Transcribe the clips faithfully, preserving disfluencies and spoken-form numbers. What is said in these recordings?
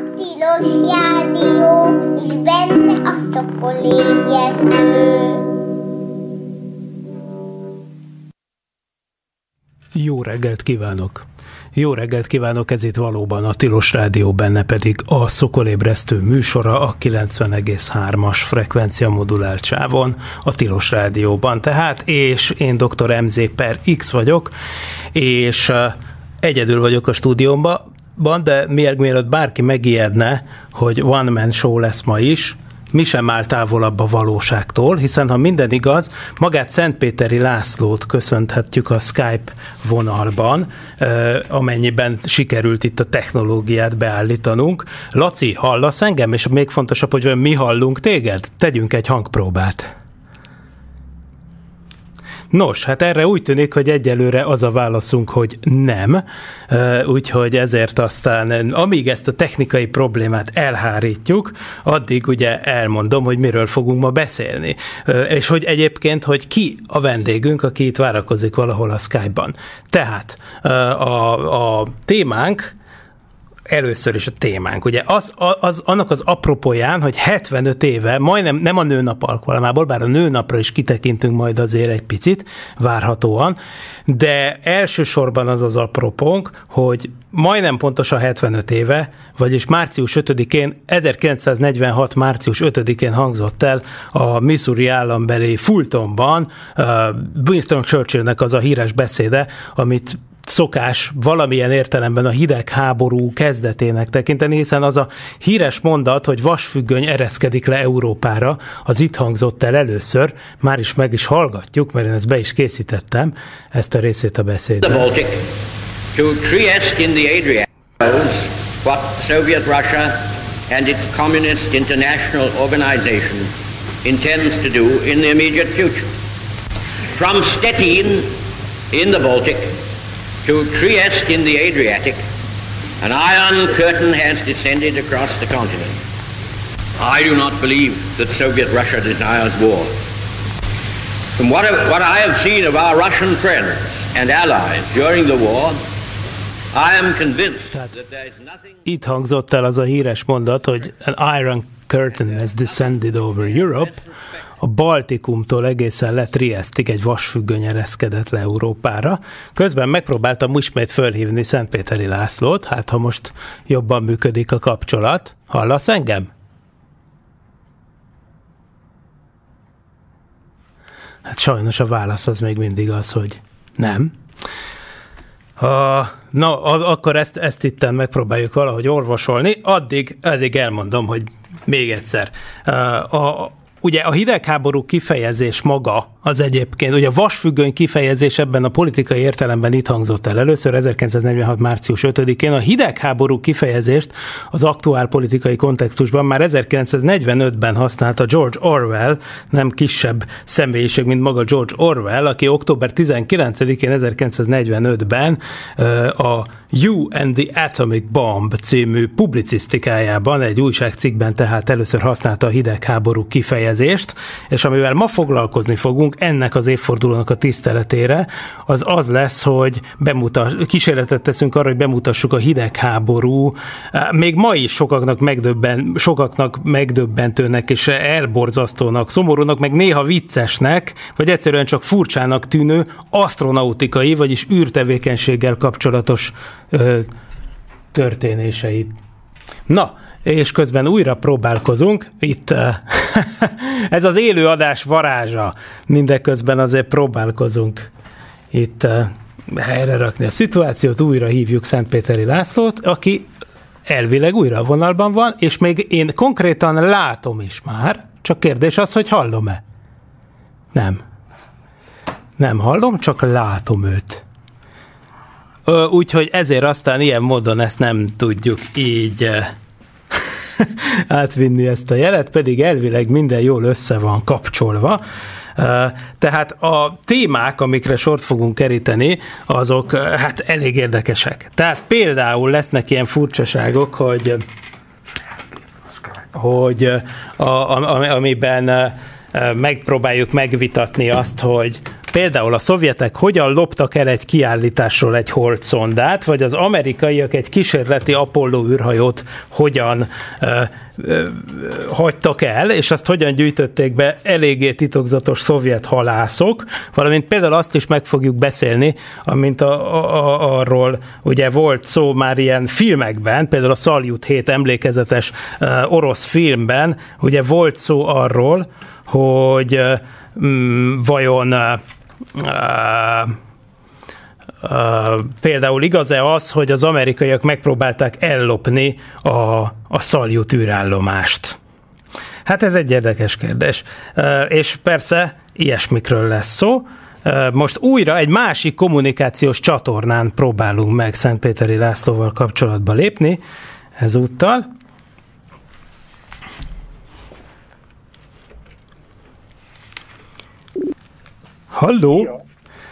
Tilos Rádió, és benne a szokolébresztő. Jó reggelt kívánok! Jó reggelt kívánok, ez itt valóban a Tilos Rádió, benne pedig a szokolébresztő műsora a kilencven egész hármas frekvencia moduláltsávon a Tilos Rádióban. Tehát, és én doktor em zé per X vagyok, és egyedül vagyok a stúdiómban, de még mielőtt bárki megijedne, hogy One Man Show lesz ma is, mi sem áll távolabb a valóságtól, hiszen ha minden igaz, magát Szentpéteri Lászlót köszönhetjük a Skype vonalban, amennyiben sikerült itt a technológiát beállítanunk. Laci, hallasz engem? És még fontosabb, hogy mi hallunk téged? Tegyünk egy hangpróbát. Nos, hát erre úgy tűnik, hogy egyelőre az a válaszunk, hogy nem, úgyhogy ezért aztán, amíg ezt a technikai problémát elhárítjuk, addig ugye elmondom, hogy miről fogunk ma beszélni. És hogy egyébként, hogy ki a vendégünk, aki itt várakozik valahol a Skype-ban. Tehát a, a témánk, először is a témánk. Ugye az, az, annak az apropóján, hogy hetvenöt éve, majdnem nem a nőnap alkalmából, bár a nőnapra is kitekintünk majd azért egy picit, várhatóan, de elsősorban az az apropónk, hogy majdnem pontosan hetvenöt éve, vagyis március ötödikén, ezerkilencszáznegyvenhat. március ötödikén hangzott el a Missouri állambeli Fultonban uh, Winston Churchillnek az a híres beszéde, amit szokás valamilyen értelemben a hidegháború kezdetének tekinteni, hiszen az a híres mondat, hogy vasfüggöny ereszkedik le Európára, az itt hangzott el először, már is meg is hallgatjuk, mert én ezt be is készítettem, ezt a részét a beszédben. The Baltic to Trieste in the Adriatic, what Soviet Russia and its Communist International Organization intends to do in the immediate future. From Stettin in the Baltic to Trieste in the Adriatic, an iron curtain has descended across the continent. I do not believe that Soviet Russia desires war. From what, what I have seen of our Russian friends and allies during the war, I am convinced that there is nothing... Itt hangzott el az a híres mondat, hogy an iron curtain has descended over Europe. A Baltikumtól egészen le Triestig egy vasfüggöny ereszkedett le Európára. Közben megpróbáltam ismét fölhívni Szentpéteri Lászlót, hát ha most jobban működik a kapcsolat. Hallasz engem? Hát sajnos a válasz az még mindig az, hogy nem. Uh, na, akkor ezt, ezt itten megpróbáljuk valahogy orvosolni. Addig, addig elmondom, hogy még egyszer. Uh, a Ugye a hidegháború kifejezés maga az egyébként, ugye a vasfüggöny kifejezés ebben a politikai értelemben itt hangzott el először, ezerkilencszáznegyvenhat. március ötödikén. A hidegháború kifejezést az aktuál politikai kontextusban már ezerkilencszáznegyvenötben használta George Orwell, nem kisebb személyiség, mint maga George Orwell, aki október tizenkilencedikén ezerkilencszáznegyvenötben a You and the Atomic Bomb című publicisztikájában, egy újságcikkben tehát először használta a hidegháború kifejezést, és amivel ma foglalkozni fogunk ennek az évfordulónak a tiszteletére, az az lesz, hogy bemutass, kísérletet teszünk arra, hogy bemutassuk a hidegháború, még ma is sokaknak, megdöbben, sokaknak megdöbbentőnek és elborzasztónak, szomorúnak, meg néha viccesnek, vagy egyszerűen csak furcsának tűnő asztronautikai, vagyis űrtevékenységgel kapcsolatos ö, történéseit. Na, és közben újra próbálkozunk. Itt ez az élő adás varázsa. Mindeközben azért próbálkozunk itt helyre rakni a szituációt. Újra hívjuk Szentpéteri Lászlót, aki elvileg újra a vonalban van, és még én konkrétan látom is már. Csak kérdés az, hogy hallom-e? Nem. Nem hallom, csak látom őt. Úgyhogy ezért aztán ilyen módon ezt nem tudjuk így átvinni ezt a jelet, pedig elvileg minden jól össze van kapcsolva. Tehát a témák, amikre sort fogunk keríteni, azok hát elég érdekesek. Tehát például lesznek ilyen furcsaságok, hogy, hogy a, a, amiben megpróbáljuk megvitatni azt, hogy például a szovjetek hogyan loptak el egy kiállításról egy holdszondát, vagy az amerikaiak egy kísérleti Apollo űrhajót hogyan ö, ö, hagytak el, és azt hogyan gyűjtötték be eléggé titokzatos szovjet halászok, valamint például azt is meg fogjuk beszélni, amint a, a, arról ugye volt szó már ilyen filmekben, például a Szaljut hét emlékezetes uh, orosz filmben, ugye volt szó arról, hogy uh, vajon uh, uh, uh, például igaz-e az, hogy az amerikaiak megpróbálták ellopni a, a Szaljut űrállomást. Hát ez egy érdekes kérdés. Uh, és persze ilyesmikről lesz szó. Most újra egy másik kommunikációs csatornán próbálunk meg Szentpéteri Lászlóval kapcsolatba lépni ezúttal. Halló?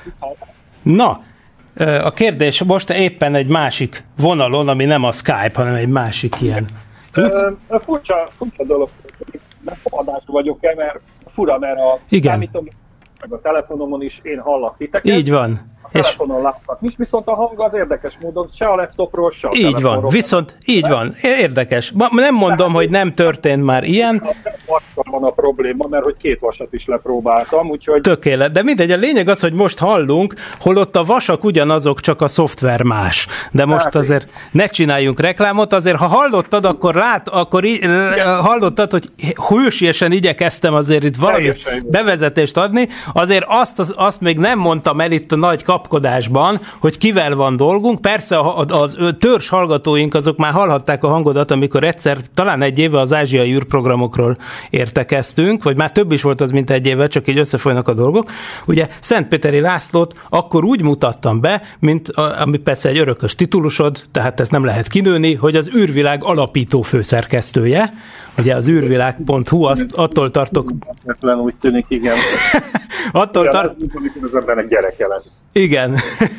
Na, a kérdés most éppen egy másik vonalon, ami nem a Skype, hanem egy másik ilyen. Ö, furcsa, furcsa dolog, nem adású vagyok-e, mert fura, mert a számítom, meg a telefonomon is én hallak titeket. Így van. A telefonon látnak. Nincs, viszont a hang az érdekes módon, se a laptopról, se a így telefonról. Van, viszont így de? Van, érdekes. Nem mondom, de, hogy nem történt már ilyen. Van a probléma, mert hogy két vasat is lepróbáltam, úgyhogy... Tökélet, de mindegy, a lényeg az, hogy most hallunk, holott a vasak ugyanazok, csak a szoftver más. De most hát azért ne csináljunk reklámot, azért ha hallottad, akkor lát, akkor í- hallottad, hogy hősiesen igyekeztem azért itt valami bevezetést adni, azért azt, az, azt még nem mondtam el itt a nagy kapkodásban, hogy kivel van dolgunk. Persze az, az törzs hallgatóink azok már hallhatták a hangodat, amikor egyszer, talán egy éve az ázsiai űrprogramokról értekeztünk, vagy már több is volt az, mint egy éve, csak így összefolynak a dolgok. Ugye Szentpéteri Lászlót akkor úgy mutattam be, mint a, ami persze egy örökös titulusod, tehát ezt nem lehet kinőni, hogy az űrvilág alapító főszerkesztője. Ugye az űrvilág pont hu, azt, attól tartok... Úgy tűnik, igen. attól tartok... Az embernek gyereke lesz. Igen.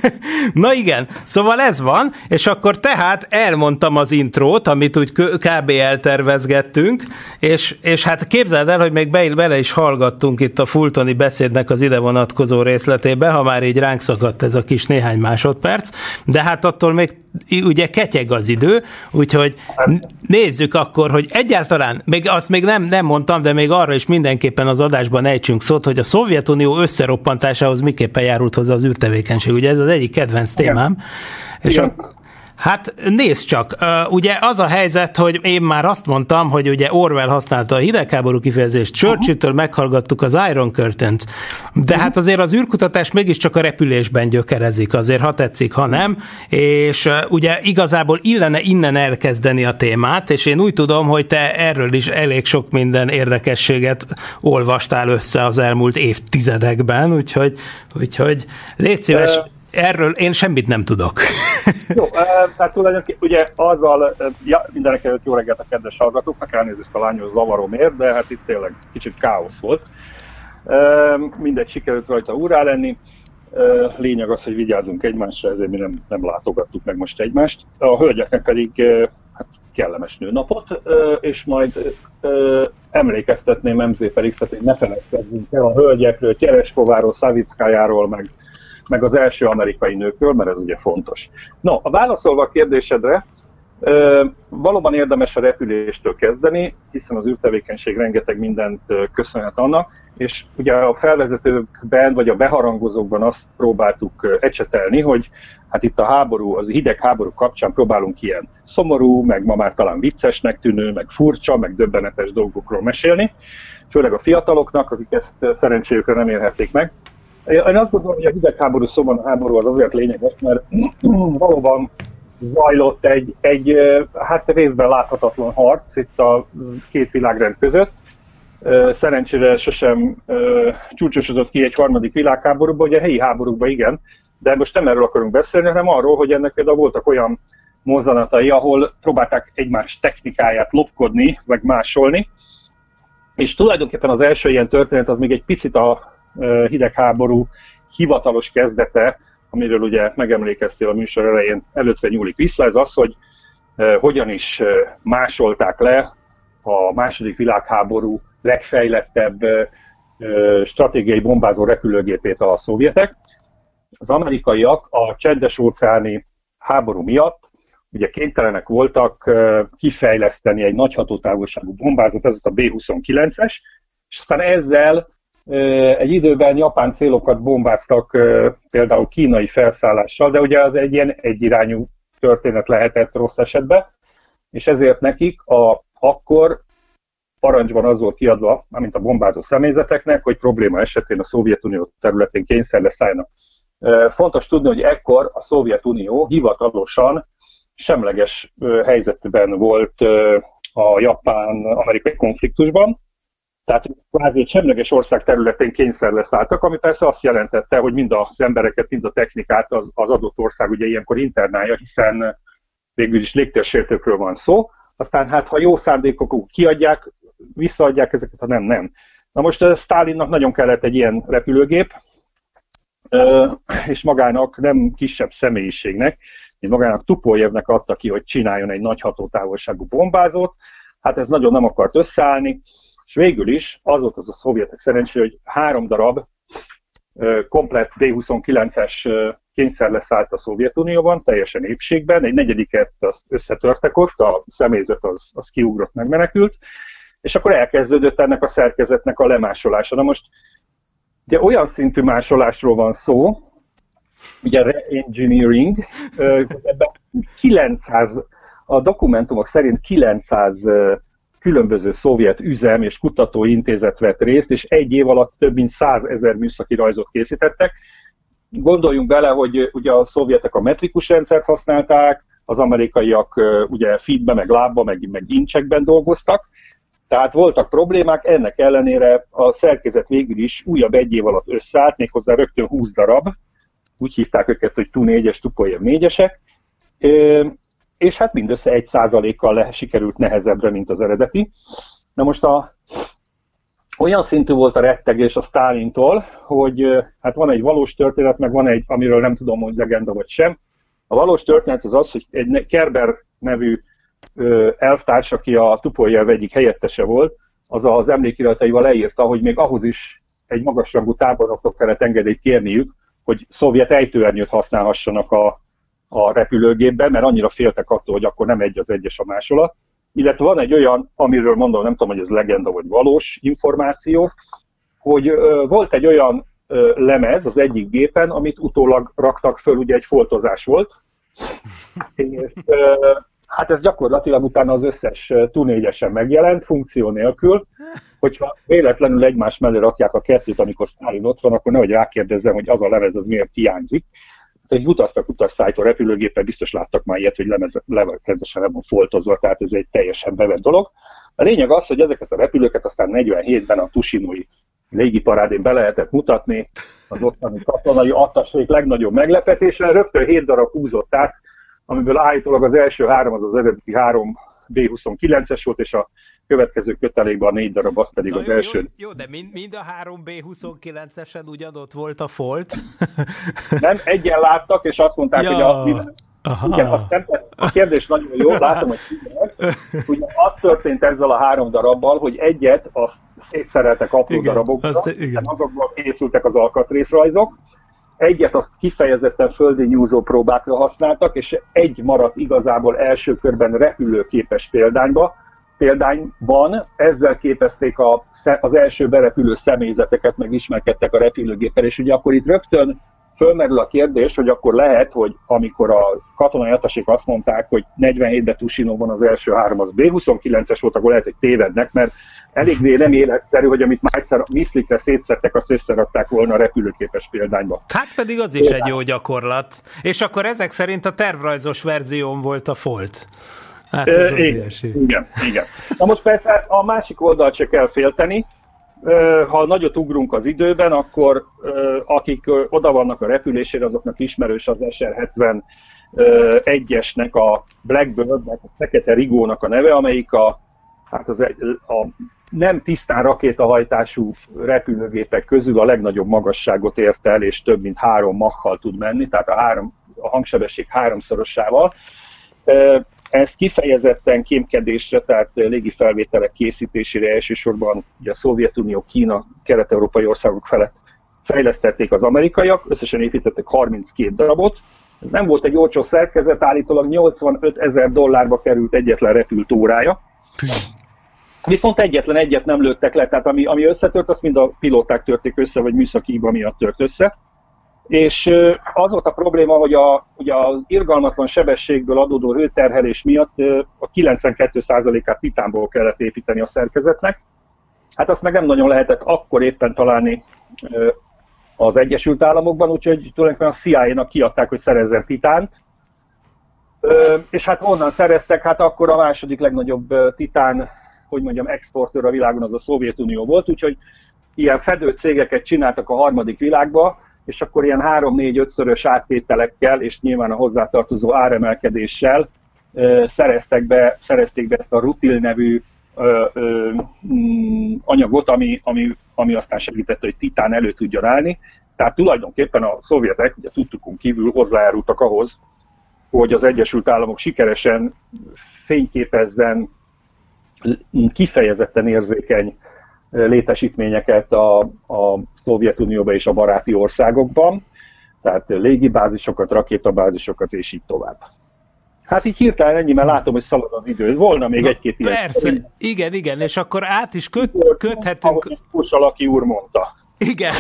Na igen, szóval ez van, és akkor tehát elmondtam az intrót, amit úgy kb. Eltervezgettünk, és, és hát képzeld el, hogy még be, bele is hallgattunk itt a Fultoni beszédnek az ide vonatkozó részletébe, ha már így ránk szakadt ez a kis néhány másodperc, de hát attól még ugye ketyeg az idő, úgyhogy nézzük akkor, hogy egyáltalán, még azt még nem, nem mondtam, de még arra is mindenképpen az adásban ejtsünk szót, hogy a Szovjetunió összeroppantásához miképpen járult hozzá az űrtevékenység. Ugye ez az egyik kedvenc témám. Igen. És a, hát nézd csak, ugye az a helyzet, hogy én már azt mondtam, hogy ugye Orwell használta a hidegháború kifejezést, Churchill-től meghallgattuk az Iron Curtain-t, de hát azért az űrkutatás mégiscsak a repülésben gyökerezik, azért ha tetszik, ha nem, és ugye igazából illene innen elkezdeni a témát, és én úgy tudom, hogy te erről is elég sok minden érdekességet olvastál össze az elmúlt évtizedekben, úgyhogy, úgyhogy légy szíves, uh... erről én semmit nem tudok. Jó, tehát tulajdonképpen ugye azzal, ja, mindenek előtt jó reggelt a kedves hallgatóknak, elnézést a lányos zavaromért, de hát itt tényleg kicsit káosz volt. Mindegy, sikerült rajta úrrá lenni. Lényeg az, hogy vigyázzunk egymásra, ezért mi nem, nem látogattuk meg most egymást. A hölgyeknek pedig hát, kellemes nőnapot, és majd emlékeztetném em zé per X-et, hogy ne feledkezzünk el a hölgyekről, Tereskováról, Szavickájáról, meg meg az első amerikai nőkről, mert ez ugye fontos. No, a válaszolva a kérdésedre, valóban érdemes a repüléstől kezdeni, hiszen az űrtevékenység rengeteg mindent köszönhet annak, és ugye a felvezetőkben, vagy a beharangozókban azt próbáltuk ecsetelni, hogy hát itt a háború, az hidegháború kapcsán próbálunk ilyen szomorú, meg ma már talán viccesnek tűnő, meg furcsa, meg döbbenetes dolgokról mesélni, főleg a fiataloknak, akik ezt szerencséjükre nem érhették meg. Én azt gondolom, hogy a hidegháború szóban a háború az azért lényeges, mert valóban zajlott egy, egy hát részben láthatatlan harc itt a két világrend között. Szerencsére sosem csúcsosodott ki egy harmadik világháborúban, ugye a helyi háborúkban igen, de most nem erről akarunk beszélni, hanem arról, hogy ennek például voltak olyan mozzanatai, ahol próbálták egymás technikáját lopkodni, vagy másolni. És tulajdonképpen az első ilyen történet az még egy picit a hidegháború hivatalos kezdete, amiről ugye megemlékeztél a műsor elején, előtte nyúlik vissza, ez az, hogy uh, hogyan is uh, másolták le a második világháború legfejlettebb uh, stratégiai bombázó repülőgépét a szovjetek. Az amerikaiak a csendes-óceáni háború miatt ugye kénytelenek voltak kifejleszteni egy nagy hatótávolságú bombázót, ez a bé huszonkilences, és aztán ezzel egy időben japán célokat bombáztak például kínai felszállással, de ugye az egy ilyen egyirányú történet lehetett rossz esetben, és ezért nekik a, akkor parancsban az volt kiadva, mint a bombázó személyzeteknek, hogy probléma esetén a Szovjetunió területén kényszer leszálljanak. Fontos tudni, hogy ekkor a Szovjetunió hivatalosan semleges helyzetben volt a japán-amerikai konfliktusban, tehát kvázi egy semleges ország területén kényszer leszálltak, ami persze azt jelentette, hogy mind az embereket, mind a technikát az, az adott ország ugye ilyenkor internálja, hiszen végül is légtérsértőkről van szó. Aztán hát, ha jó szándékok kiadják, visszaadják ezeket, ha nem, nem. Na most Sztálinnak nagyon kellett egy ilyen repülőgép, és magának nem kisebb személyiségnek, mint magának Tupoljevnek adta ki, hogy csináljon egy nagy hatótávolságú bombázót. Hát ez nagyon nem akart összeállni, és végül is az volt az a szovjetek szerencsé, hogy három darab komplett bé huszonkilences kényszer leszállt a Szovjetunióban, teljesen épségben, egy negyediket azt összetörtek ott, a személyzet az, az kiugrott, megmenekült, és akkor elkezdődött ennek a szerkezetnek a lemásolása. Na most ugye olyan szintű másolásról van szó, ugye re-engineering, ebben kilencszáz, a dokumentumok szerint kilencszáz különböző szovjet üzem és kutatóintézet vett részt, és egy év alatt több mint százezer műszaki rajzot készítettek. Gondoljunk bele, hogy ugye a szovjetek a metrikus rendszert használták, az amerikaiak ugye feetbe, meg lábba, meg, meg incsekben dolgoztak, tehát voltak problémák, ennek ellenére a szerkezet végül is újabb egy év alatt összeállt, méghozzá rögtön húsz darab, úgy hívták őket, hogy Tu négyes, Tupoljev négyesek, és hát mindössze egy százalékkal le, sikerült nehezebbre, mint az eredeti. Na most a, olyan szintű volt a rettegés a Sztálintól, hogy hát van egy valós történet, meg van egy, amiről nem tudom, hogy legenda vagy sem. A valós történet az az, hogy egy Kerber nevű elvtárs, aki a Tupoljev egyik helyettese volt, az az emlékirataival leírta, hogy még ahhoz is egy magasrangú tábornoknak kellett engedélyt kérniük, hogy szovjet ejtőernyőt használhassanak a, a repülőgépben, mert annyira féltek attól, hogy akkor nem egy az egyes a másolat. Illetve van egy olyan, amiről mondom, nem tudom, hogy ez legenda vagy valós információ, hogy ö, volt egy olyan ö, lemez az egyik gépen, amit utólag raktak föl, ugye egy foltozás volt. És, ö, hát ez gyakorlatilag utána az összes Tu négyesen megjelent, funkció nélkül. Hogyha véletlenül egymás mellé rakják a kettőt, amikor Sztálin ott van, akkor nehogy rákérdezzem, hogy az a lemez az miért hiányzik. Tehát utaztak utasszállító repülőgéppel, biztos láttak már ilyet, hogy lemez levezetesen le van foltozva, tehát ez egy teljesen bevett dolog. A lényeg az, hogy ezeket a repülőket aztán negyvenhétben a tusinói légiparádén be lehetett mutatni, az ottani katonai attasék legnagyobb meglepetésre, rögtön hét darab húzott át, amiből állítólag az első három az az eredeti három bé huszonkilences volt, és a következő kötelékben a négy darab, az pedig Na az jó, első. Jó, jó, de mind, mind a három bé huszonkilencesen ugyanott volt a folt? Nem, egyen láttak, és azt mondták, ja. hogy a... Igen, azt nem, a kérdés nagyon jó, látom, hogy ez. Ugye az történt ezzel a három darabbal, hogy egyet azt szétszereltek apró igen, darabokra, hiszen azokból készültek az alkatrészrajzok, egyet azt kifejezetten földi nyúzó próbákra használtak, és egy maradt igazából első körben repülőképes példányba, példányban, ezzel képezték a, az első berepülő személyzeteket, meg ismerkedtek a repülőgéppel, és ugye akkor itt rögtön fölmerül a kérdés, hogy akkor lehet, hogy amikor a katonai attasék azt mondták, hogy negyvenhétben Tusinóban az első három az bé huszonkilences volt, akkor lehet, hogy tévednek, mert eléggé nem életszerű, hogy amit már egyszer Miszlikre szétszedtek, azt összerakták volna a repülőképes példányba. Hát pedig az is egy jó gyakorlat. És akkor ezek szerint a tervrajzos verzión volt a folt. Hát ez e, igen, igen, igen. Na most persze a másik oldalt se kell félteni. Ha nagyot ugrunk az időben, akkor akik oda vannak a repülésére, azoknak ismerős az es er hetvenegyesnek a Blackbird-nek, a Fekete Rigónak a neve, amelyik a, hát az, a nem tisztán rakétahajtású repülőgépek közül a legnagyobb magasságot ért el, és több mint három Mach-kal tud menni, tehát a, három, a hangsebesség háromszorosával. Ez kifejezetten kémkedésre, tehát légifelvételek készítésére elsősorban ugye a Szovjetunió, Kína, kelet-európai országok felett fejlesztették az amerikaiak, összesen építettek harminckét darabot. Ez nem volt egy olcsó szerkezet, állítólag nyolcvanöt ezer dollárba került egyetlen repült órája. Viszont egyetlen egyet nem lőttek le, tehát ami, ami összetört, azt mind a pilóták törték össze, vagy műszaki hiba miatt tört össze. És az volt a probléma, hogy a, ugye az irgalmatlan sebességből adódó hőterhelés miatt a kilencvenkettő százalékát titánból kellett építeni a szerkezetnek. Hát azt meg nem nagyon lehetett akkor éppen találni az Egyesült Államokban, úgyhogy tulajdonképpen a C I A-nak kiadták, hogy szerezzen titánt. És hát onnan szereztek, hát akkor a második legnagyobb titán, hogy mondjam, exportőr a világon az a Szovjetunió volt, úgyhogy ilyen fedő cégeket csináltak a harmadik világba, és akkor ilyen három-négy-ötszörös áttételekkel, és nyilván a hozzátartozó áremelkedéssel szereztek be, szerezték be ezt a rutil nevű ö, ö, anyagot, ami, ami, ami aztán segítette, hogy titán elő tudjon állni. Tehát tulajdonképpen a szovjetek, ugye tudtukon kívül hozzájárultak ahhoz, hogy az Egyesült Államok sikeresen fényképezzen kifejezetten érzékeny létesítményeket a, a Szovjetunióban és a baráti országokban, tehát légibázisokat, rakétabázisokat és így tovább. Hát így hirtelen ennyi, mert látom, hogy szalad az idő. Volna még Na, egy-két ilyen. Persze, ilyen. igen, igen, és akkor át is köt, köthetünk... Ahogy Kusalaki úr mondta. Igen,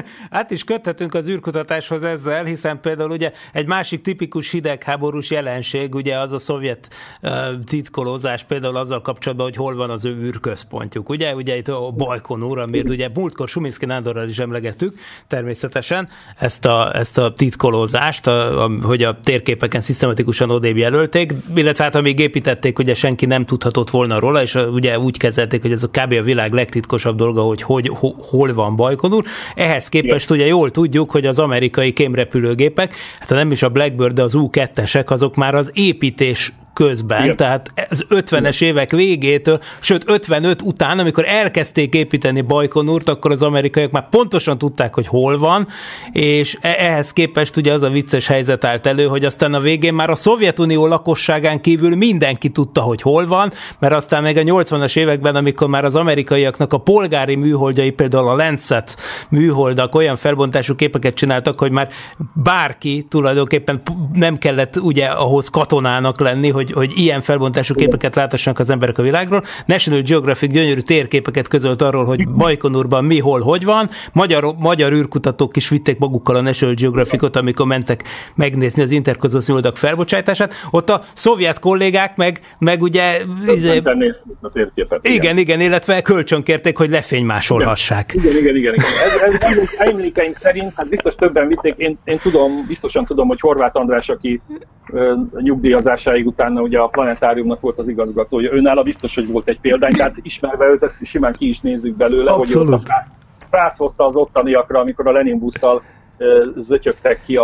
át is köthetünk az űrkutatáshoz ezzel, hiszen például ugye egy másik tipikus hidegháborús jelenség, ugye az a szovjet uh, titkolózás például azzal kapcsolatban, hogy hol van az ő űrközpontjuk. Ugye, ugye itt a Bajkonur, amit ugye múltkor Suminszky Nándorral is emlegettük, természetesen ezt a, ezt a titkolózást, a, a, hogy a térképeken szisztematikusan odébb jelölték, illetve hát amíg építették, ugye senki nem tudhatott volna róla, és ugye úgy kezelték, hogy ez a kb. A világ legtitkosabb dolga, hogy, hogy ho, hol van Bajkonur. Ehhez képest ugye jól tudjuk, hogy az amerikai kémrepülőgépek, hát nem is a Blackbird, de az U kettesek, azok már az építés közben, igen. Tehát az ötvenes évek végétől, sőt ötvenöt után, amikor elkezdték építeni Bajkonurt, akkor az amerikaiak már pontosan tudták, hogy hol van, és ehhez képest ugye az a vicces helyzet állt elő, hogy aztán a végén már a Szovjetunió lakosságán kívül mindenki tudta, hogy hol van, mert aztán meg a nyolcvanas években, amikor már az amerikaiaknak a polgári műholdjai, például a Landsat műholdak olyan felbontású képeket csináltak, hogy már bárki tulajdonképpen nem kellett ugye ahhoz katonának lenni, hogy, hogy ilyen felbontású képeket látassanak az emberek a világról. National Geographic gyönyörű térképeket közölt arról, hogy Bajkonurban mi, hol, hogy van. Magyar, magyar űrkutatók is vitték magukkal a National Geographicot, amikor mentek megnézni az interkozmosz műholdak felbocsátását. Ott a szovjet kollégák meg, meg ugye... Izé, a térképet, igen, igen, igen, illetve kölcsönkérték, hogy lefénymásolhassák. Igen, igen, igen. igen. Ez, ez emlékeink szerint, hát biztos többen vitték, én, én tudom, biztosan tudom, hogy Horváth András, aki ö, nyugdíjazásáig utána ugye a Planetáriumnak volt az igazgatója, őnála biztos, hogy volt egy példány, tehát ismerve őt, ezt simán ki is nézzük belőle, abszolút. Hogy ott a frász hozta az ottaniakra, amikor a Lenin busszal ö, zötyögtek ki a,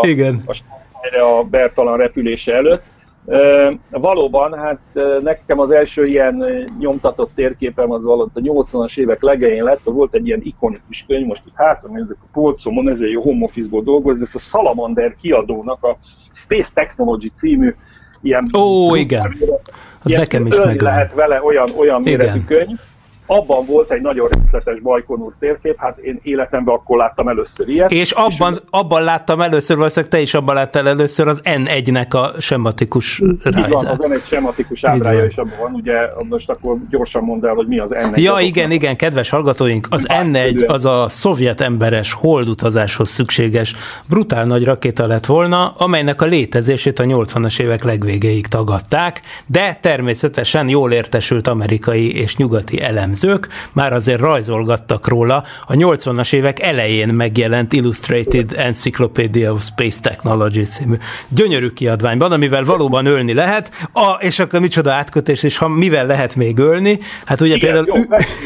a, a Bertalan repülése előtt. Uh, valóban, hát uh, nekem az első ilyen uh, nyomtatott térképem az valahogy a nyolcvanas évek legején lett, volt egy ilyen ikonikus könyv, most itt hátra nézzük a polcomon, ezért jó home office-ból dolgozni, ez a Salamander kiadónak a Space Technology című ilyen... Ó, igen, az nekem is meg lehet vele olyan, olyan méretű könyv. Abban volt egy nagyon részletes Bajkonur térkép, hát én életemben akkor láttam először ilyet. És abban, és abban láttam először, valószínűleg te is abban láttál először az en egynek a sematikus rajzát. Igen, az en egy sematikus ábrája is abban van, ugye most akkor gyorsan mondd el, hogy mi az en egy. Ja, igen, igen, kedves hallgatóink, az en egy az a szovjet emberes holdutazáshoz szükséges brutál nagy rakéta lett volna, amelynek a létezését a nyolcvanas évek legvégéig tagadták, de természetesen jól értesült amerikai és nyugati elemzők már azért rajzolgattak róla a nyolcvanas évek elején megjelent Illustrated Encyclopedia of Space Technology című gyönyörű kiadványban, amivel valóban ölni lehet, a, és akkor micsoda átkötés, és ha mivel lehet még ölni, hát ugye igen, például...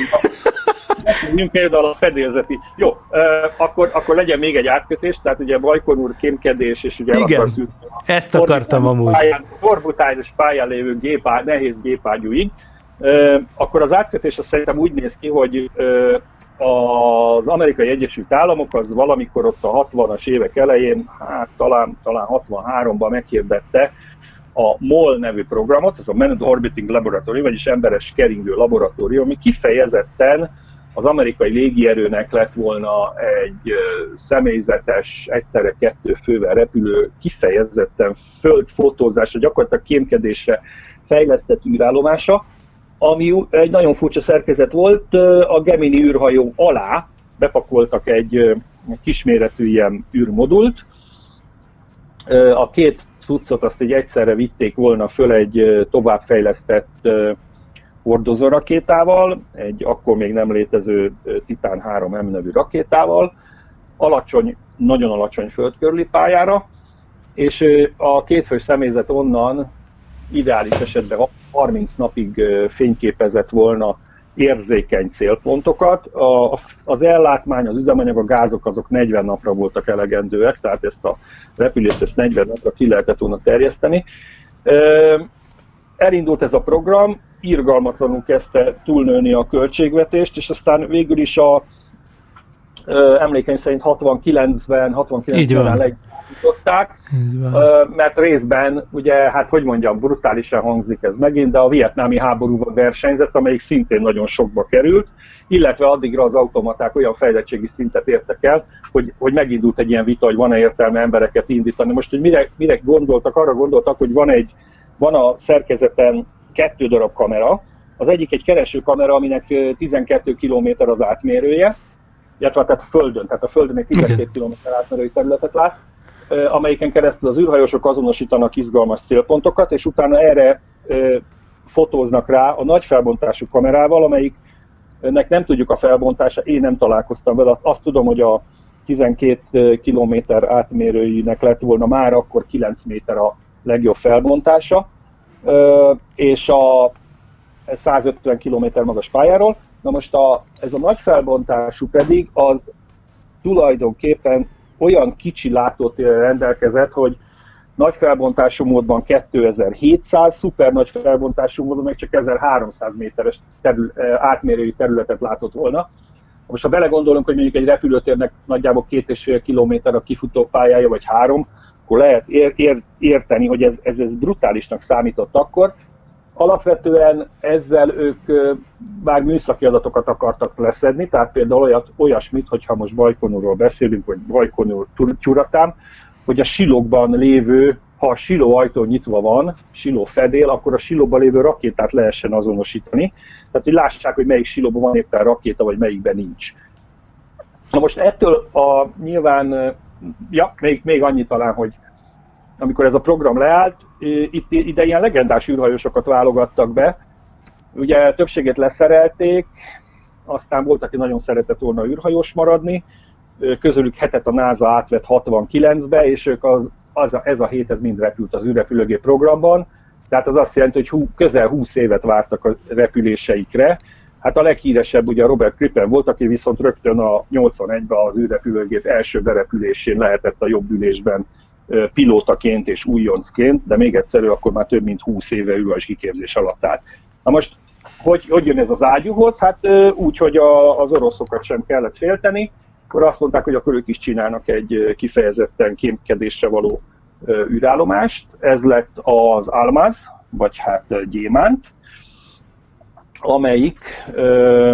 Jó, például a fedélzeti. Jó, uh, akkor, akkor legyen még egy átkötés, tehát ugye Bajkonur kémkedés, és ugye igen, akarsz ütni, ezt akartam amúgy. Orbitális pályán lévő gépágy, nehéz gépágyúig. Uh, akkor az átkötés azt szerintem úgy néz ki, hogy uh, az Amerikai Egyesült Államok az valamikor ott a hatvanas évek elején, hát talán, talán hatvanháromban meghirdette, a MOL nevű programot, ez a Manned Orbiting Laboratory, vagyis emberes keringő laboratórium, ami kifejezetten az amerikai légierőnek lett volna egy személyzetes, egyszerre kettő fővel repülő, kifejezetten földfotózásra, gyakorlatilag kémkedésre fejlesztett űrállomása, ami egy nagyon furcsa szerkezet volt. A Gemini űrhajó alá bepakoltak egy kisméretű ilyen űrmodult. A két cuccot azt így egyszerre vitték volna föl egy továbbfejlesztett hordozó rakétával, egy akkor még nem létező Titan három M nevű rakétával, alacsony, nagyon alacsony földkörüli pályára, és a kétfős személyzet onnan ideális esetben harminc napig fényképezett volna érzékeny célpontokat. A, az ellátmány, az üzemanyag, a gázok azok negyven napra voltak elegendőek, tehát ezt a repülést ezt negyven napra ki lehetett volna terjeszteni. Elindult ez a program, irgalmatlanul kezdte túlnőni a költségvetést, és aztán végül is a emlékeim szerint hatvankilencben, hatvankilencben legjutották, mert részben, ugye, hát hogy mondjam, brutálisan hangzik ez megint, de a vietnámi háborúban versenyzett, amelyik szintén nagyon sokba került, illetve addigra az automaták olyan fejlettségi szintet értek el, hogy, hogy megindult egy ilyen vita, hogy van-e értelme embereket indítani. Most, hogy mire, mire gondoltak, arra gondoltak, hogy van egy, van a szerkezeten kettő darab kamera, az egyik egy keresőkamera, aminek tizenkét kilométer az átmérője, illetve tehát a Földön, tehát a Földön egy tizenkét kilométer átmérői területet lát, amelyiken keresztül az űrhajósok azonosítanak izgalmas célpontokat, és utána erre fotóznak rá a nagy felbontású kamerával, amelyiknek nem tudjuk a felbontása, én nem találkoztam vele, azt tudom, hogy a tizenkét kilométer átmérőinek lett volna már akkor kilenc méter a legjobb felbontása, és a százötven kilométer magas pályáról. Na most a, ez a nagy felbontású pedig az tulajdonképpen olyan kicsi látótérrel rendelkezett, hogy nagy felbontású módban kétezer-hétszáz, szuper nagy felbontású módban meg csak ezerháromszáz méteres terül, átmérőjű területet látott volna. Most ha belegondolunk, hogy mondjuk egy repülőtérnek nagyjából két és fél kilométer a kifutó pályája, vagy három, akkor lehet ér, ér, érteni, hogy ez, ez, ez brutálisnak számított akkor. Alapvetően ezzel ők már műszaki adatokat akartak leszedni, tehát például olyat, olyasmit, hogyha most Bajkonurról beszélünk, vagy Bajkonur Tyuratán, hogy a silókban lévő, ha a siló ajtó nyitva van, siló fedél, akkor a silóban lévő rakétát lehessen azonosítani. Tehát, hogy lássák, hogy melyik silóban van éppen rakéta, vagy melyikben nincs. Na most ettől a nyilván, ja, még, még annyit talán, hogy amikor ez a program leállt, itt ide ilyen legendás űrhajósokat válogattak be. Ugye többségét leszerelték, aztán volt, aki nagyon szeretett volna űrhajós maradni, közülük hetet a NASA átvett hatvankilencbe, és ők az, az a, ez a hét ez mind repült az űrrepülőgép programban, tehát az azt jelenti, hogy hú, közel húsz évet vártak a repüléseikre. Hát a leghíresebb ugye a Robert Crippen volt, aki viszont rögtön a nyolcvanegyben az űrrepülőgép első berepülésén lehetett a jobb ülésben pilótaként és újoncként, de még egyszer akkor már több mint húsz éve űrhajós kiképzés alatt állt. Na most, hogy, hogy jön ez az ágyúhoz? Hát úgy, hogy a, az oroszokat sem kellett félteni, akkor azt mondták, hogy akkor ők is csinálnak egy kifejezetten kémkedésre való űrállomást. Ez lett az Almaz, vagy hát Gyémánt, amelyik ö,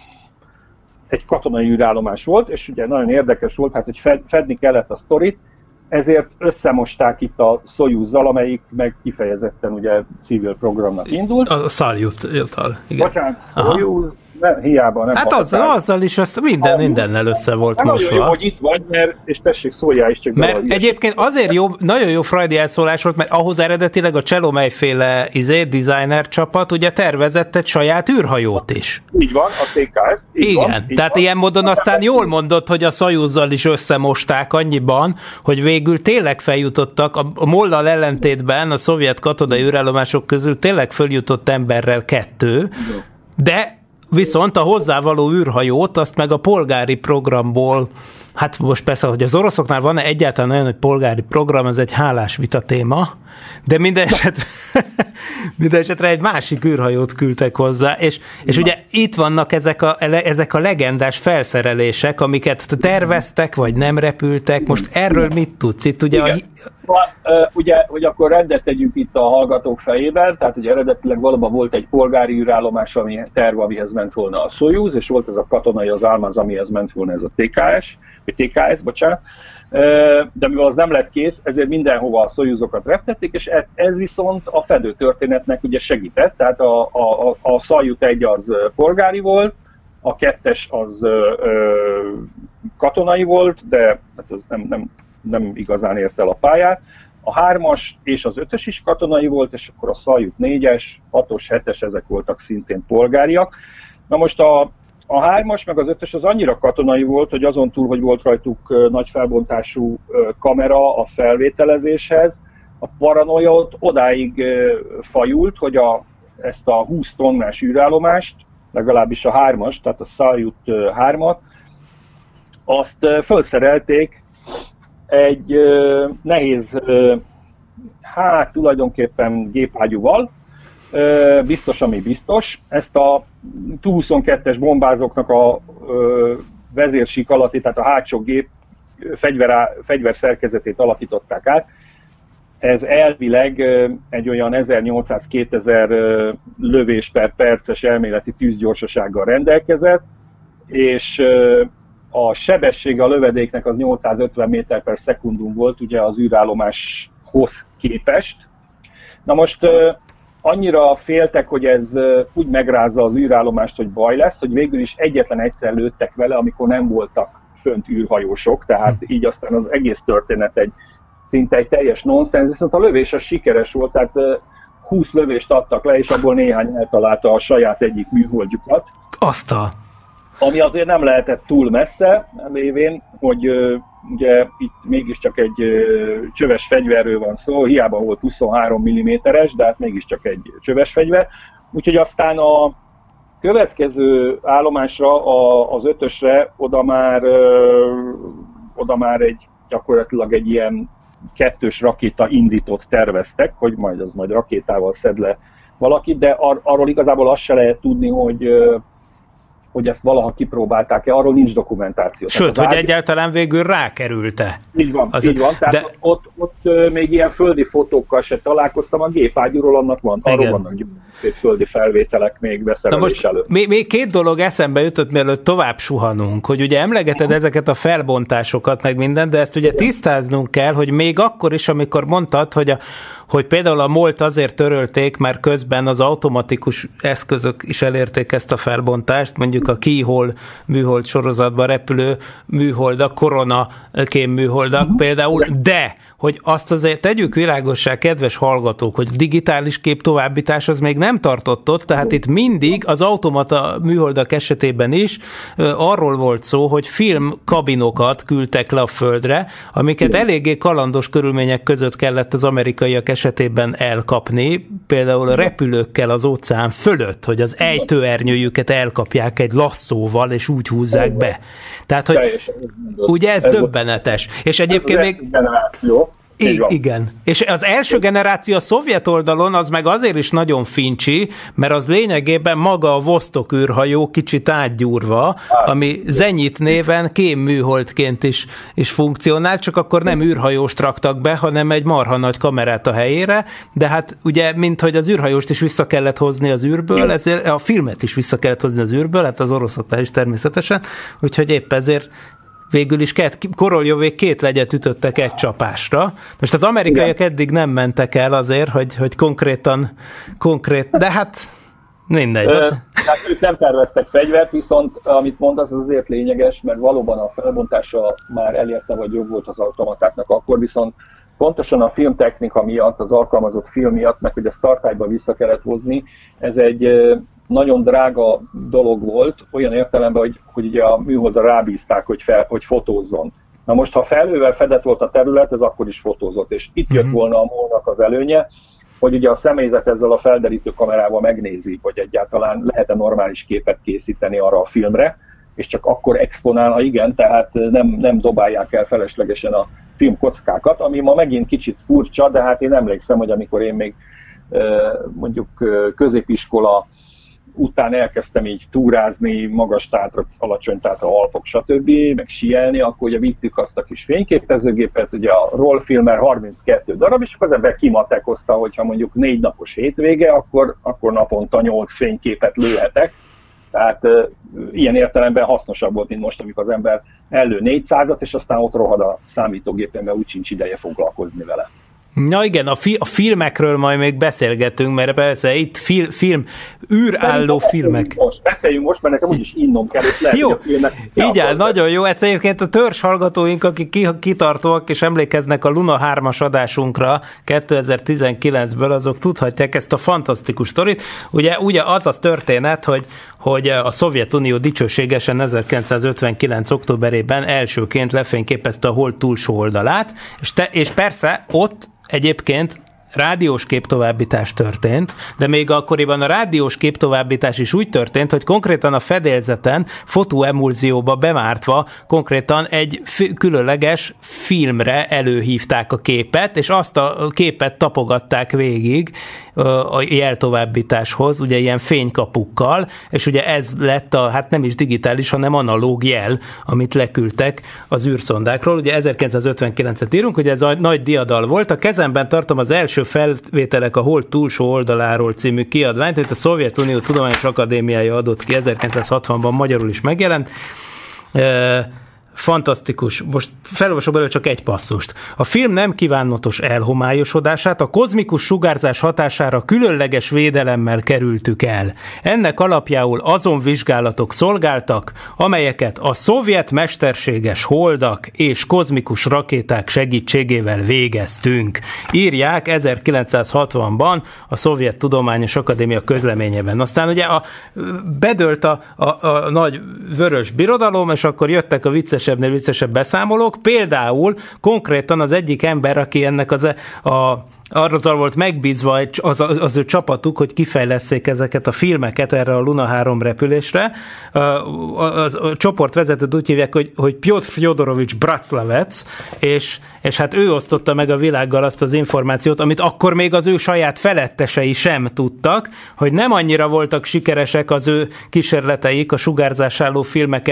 egy katonai űrállomás volt, és ugye nagyon érdekes volt, hát, hogy fed, fedni kellett a sztorit, ezért összemosták itt a Szojúzzal, amelyik meg kifejezetten ugye civil programnak indult. A Szaljut-tal, igen. Bocsánat, Szojúz, ne, hiába nem. Hát azzal, azzal is azt minden, mindennel össze volt hát mosva. Nagyon jó, hogy itt vagy, mert, és tessék, szóljál is csak. Mert egyébként azért jó, nagyon jó freudi elszólás volt, mert ahhoz eredetileg a Cselomely-féle izé, designer csapat ugye tervezett egy saját űrhajót is. Így van, a té ká es. Igen, van, tehát van. Ilyen módon aztán jól mondott, hogy a Szajuzzal is összemosták annyiban, hogy végül tényleg feljutottak, a mollal ellentétben a szovjet katonai űrállomások közül tényleg följutott emberrel kettő, de viszont a hozzávaló űrhajót azt meg a polgári programból hát most persze, hogy az oroszoknál van-e egyáltalán olyan, hogy polgári program, ez egy hálás vita téma, de minden esetre, minden esetre egy másik űrhajót küldtek hozzá, és, és ugye itt vannak ezek a, ezek a legendás felszerelések, amiket terveztek, vagy nem repültek. Most erről mit tudsz? Itt ugye, a... ugye, hogy akkor rendet tegyünk itt a hallgatók fejében, tehát ugye eredetileg valóban volt egy polgári űrállomás, ami terv, amihez ment volna a Szojuz, és volt ez a katonai, az Almaz, amihez ment volna ez a té ká es, vagy té ká es, bocsánat, de mivel az nem lett kész, ezért mindenhova a Szojuzokat reptették, és ez viszont a fedő történetnek ugye segített, tehát a, a, a Szajut egy az polgári volt, a kettes az ö, katonai volt, de hát az nem, nem, nem igazán ért el a pályát, a hármas és az ötös is katonai volt, és akkor a Szajut négyes, hatos, hetes, ezek voltak szintén polgáriak. Na most a A hármas meg az ötös az annyira katonai volt, hogy azon túl, hogy volt rajtuk nagy felbontású kamera a felvételezéshez, a paranoia ott odáig fajult, hogy a, ezt a húsz tonnás űrállomást, legalábbis a hármas, tehát a Szajut hármat, azt felszerelték egy nehéz, hát tulajdonképpen gépágyúval, biztos, ami biztos. Ezt a té huszonkettes bombázóknak a vezérsík alatti, tehát a hátsó gép fegyver, fegyver szerkezetét alakították át. Ez elvileg egy olyan ezernyolcszáz-kétezer lövés per perces elméleti tűzgyorsasággal rendelkezett, és a sebessége a lövedéknek az nyolcszázötven méter per szekundum volt, ugye az űrállomáshoz képest. Na most annyira féltek, hogy ez úgy megrázza az űrállomást, hogy baj lesz, hogy végül is egyetlen egyszer lőttek vele, amikor nem voltak fönt űrhajósok, tehát így aztán az egész történet egy szinte egy teljes nonsens, viszont a lövés az sikeres volt, tehát húsz lövést adtak le, és abból néhány eltalálta a saját egyik műholdjukat. Azt a... Ami azért nem lehetett túl messze, lévén, hogy ugye itt mégiscsak egy csöves fegyverről van szó, hiába volt huszonhárom milliméteres, de hát mégiscsak egy csöves fegyver. Úgyhogy aztán a következő állomásra, az ötösre, oda már, oda már egy gyakorlatilag egy ilyen kettős rakéta indítót terveztek, hogy majd az majd rakétával szed le valakit, de ar- arról igazából azt se lehet tudni, hogy hogy ezt valaha kipróbálták-e, arról nincs dokumentáció. Sőt, hogy ágy... egyáltalán végül rákerült-e. Így van, az... így van. Tehát de... ott, ott még ilyen földi fotókkal se találkoztam, a gépágyúról annak van, arról vannak földi felvételek még beszerelés előtt. Még, még két dolog eszembe jutott, mielőtt tovább suhanunk, hogy ugye emlegeted ezeket a felbontásokat, meg minden, de ezt ugye tisztáznunk kell, hogy még akkor is, amikor mondtad, hogy, a, hogy például a MOL-t azért törölték, mert közben az automatikus eszközök is elérték ezt a felbontást, mondjuk a Keyhole műhold sorozatban repülő műholdak, korona kém műholdak uh-huh. például, de hogy azt azért tegyük világossá, kedves hallgatók, hogy digitális kép továbbítás az még nem tartott ott, tehát itt mindig az automata műholdak esetében is arról volt szó, hogy filmkabinokat küldtek le a földre, amiket eléggé kalandos körülmények között kellett az amerikaiak esetében elkapni, például a repülőkkel az óceán fölött, hogy az ejtőernyőjüket elkapják egy lasszóval, és úgy húzzák be. Tehát, hogy ugye ez döbbenetes. És egyébként még... I- igen. És az első generáció a szovjet oldalon az meg azért is nagyon fincsi, mert az lényegében maga a Vostok űrhajó kicsit átgyúrva, ami Zenyit néven kémműholdként is, is funkcionál, csak akkor nem űrhajóst raktak be, hanem egy marha nagy kamerát a helyére, de hát ugye, mint hogy az űrhajóst is vissza kellett hozni az űrből, ezért a filmet is vissza kellett hozni az űrből, hát az oroszoknál is természetesen, úgyhogy épp ezért végül is két, Korolyovék két legyet ütöttek egy csapásra. Most az amerikaiak igen. eddig nem mentek el azért, hogy, hogy konkrétan, konkrét, de hát mindegy. Az... Tehát ők nem terveztek fegyvert, viszont amit mondasz, az azért lényeges, mert valóban a felbontása már elérte, vagy jobb volt az automatáknak akkor, viszont pontosan a filmtechnika miatt, az alkalmazott film miatt, meg hogy ezt tartályba vissza kellett hozni, ez egy nagyon drága dolog volt, olyan értelemben, hogy, hogy ugye a műholdra rábízták, hogy, fel, hogy fotózzon. Na most, ha felhővel fedett volt a terület, ez akkor is fotózott, és itt jött volna a MOL-nak az előnye, hogy ugye a személyzet ezzel a felderítő kamerával megnézi, hogy egyáltalán lehet-e normális képet készíteni arra a filmre, és csak akkor exponál, ha igen, tehát nem, nem dobálják el feleslegesen a filmkockákat, ami ma megint kicsit furcsa, de hát én emlékszem, hogy amikor én még mondjuk középiskola után elkezdtem így túrázni, magas tátra, alacsony tátra, Alpok, stb., meg síelni, akkor ugye vittük azt a kis fényképezőgépet, ugye a rollfilmer harminckettő darab, és akkor az ember kimatekozta, hogyha mondjuk négy napos hétvége, akkor, akkor naponta nyolc fényképet lőhetek. Tehát e, ilyen értelemben hasznosabb volt, mint most, amikor az ember ellő négyszázat, és aztán ott rohad a számítógépen, mert úgy sincs ideje foglalkozni vele. Na igen, a, fi- a filmekről majd még beszélgetünk, mert persze itt fil- film, űrálló filmek. Most, beszéljünk most, mert nekem úgyis innom kell, és lehet, jó, hogy a filmek... így áll, nagyon jó. Ezt egyébként a törzs hallgatóink, akik kitartóak és emlékeznek a Luna hármas adásunkra kétezer-tizenkilencből, azok tudhatják ezt a fantasztikus sztorit. Ugye, ugye az az történet, hogy, hogy a Szovjetunió dicsőségesen ezerkilencszázötvenkilenc októberében elsőként lefényképezte a Hold túlsó oldalát, és, te, és persze ott egyébként rádiós képtovábbítás történt, de még akkoriban a rádiós képtovábbítás is úgy történt, hogy konkrétan a fedélzeten fotóemulzióba bemártva konkrétan egy fi- különleges filmre előhívták a képet, és azt a képet tapogatták végig a jeltovábbításhoz, ugye ilyen fénykapukkal, és ugye ez lett a, hát nem is digitális, hanem analóg jel, amit leküldtek az űrszondákról. Ugye ezerkilencszázötvenkilencet írunk, ugye ez a nagy diadal volt. A kezemben tartom az első felvételek a Hold túlsó oldaláról című kiadványt, amit a Szovjetunió Tudományos Akadémiája adott ki, ezerkilencszázhatvanban magyarul is megjelent. Fantasztikus. Most felolvasok belőle csak egy passzust. A film nem kívánatos elhomályosodását a kozmikus sugárzás hatására különleges védelemmel kerültük el. Ennek alapjául azon vizsgálatok szolgáltak, amelyeket a szovjet mesterséges holdak és kozmikus rakéták segítségével végeztünk. Írják ezerkilencszázhatvanban a Szovjet Tudományos Akadémia közleményében. Aztán ugye a, bedőlt a, a, a nagy vörös birodalom, és akkor jöttek a vicces viccesebb beszámolók. Például konkrétan az egyik ember, aki ennek az a arra volt megbízva az, az, az ő csapatuk, hogy kifejlesszék ezeket a filmeket erre a Luna három repülésre. A, a, a, a csoportvezetőt úgy hívják, hogy, hogy Pyotr Fjodorovics Braclavec, és, és hát ő osztotta meg a világgal azt az információt, amit akkor még az ő saját felettesei sem tudtak, hogy nem annyira voltak sikeresek az ő kísérleteik a sugárzásálló filmek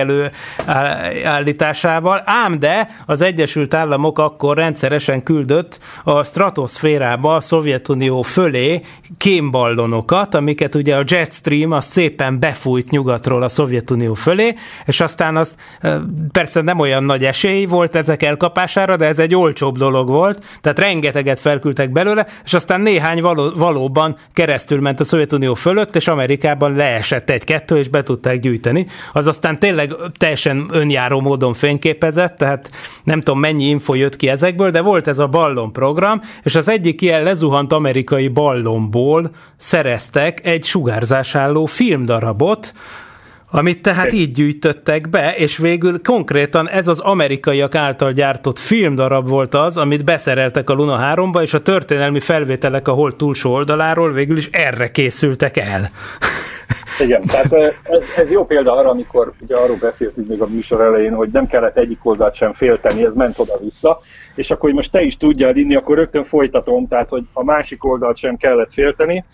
előállításával, ám de az Egyesült Államok akkor rendszeresen küldött a stratoszférába a Szovjetunió fölé kémballonokat, amiket ugye a Jetstream az szépen befújt nyugatról a Szovjetunió fölé, és aztán az persze nem olyan nagy esély volt ezek elkapására, de ez egy olcsóbb dolog volt, tehát rengeteget felküldtek belőle, és aztán néhány való, valóban keresztül ment a Szovjetunió fölött, és Amerikában leesett egy-kettő, és be tudták gyűjteni. Az aztán tényleg teljesen önjáró módon fényképezett, tehát nem tudom mennyi info jött ki ezekből, de volt ez a ballon program, és az egyik ilyen lezuhant amerikai ballonból szereztek egy sugárzásálló filmdarabot, amit tehát így gyűjtöttek be, és végül konkrétan ez az amerikaiak által gyártott filmdarab volt az, amit beszereltek a Luna háromba, és a történelmi felvételek a Hold túlsó oldaláról végül is erre készültek el. Igen, tehát ez, ez jó példa arra, amikor ugye arról beszéltünk még a műsor elején, hogy nem kellett egyik oldalt sem félteni, ez ment oda-vissza, és akkor, hogy most te is tudjál inni, akkor rögtön folytatom, tehát, hogy a másik oldalt sem kellett félteni.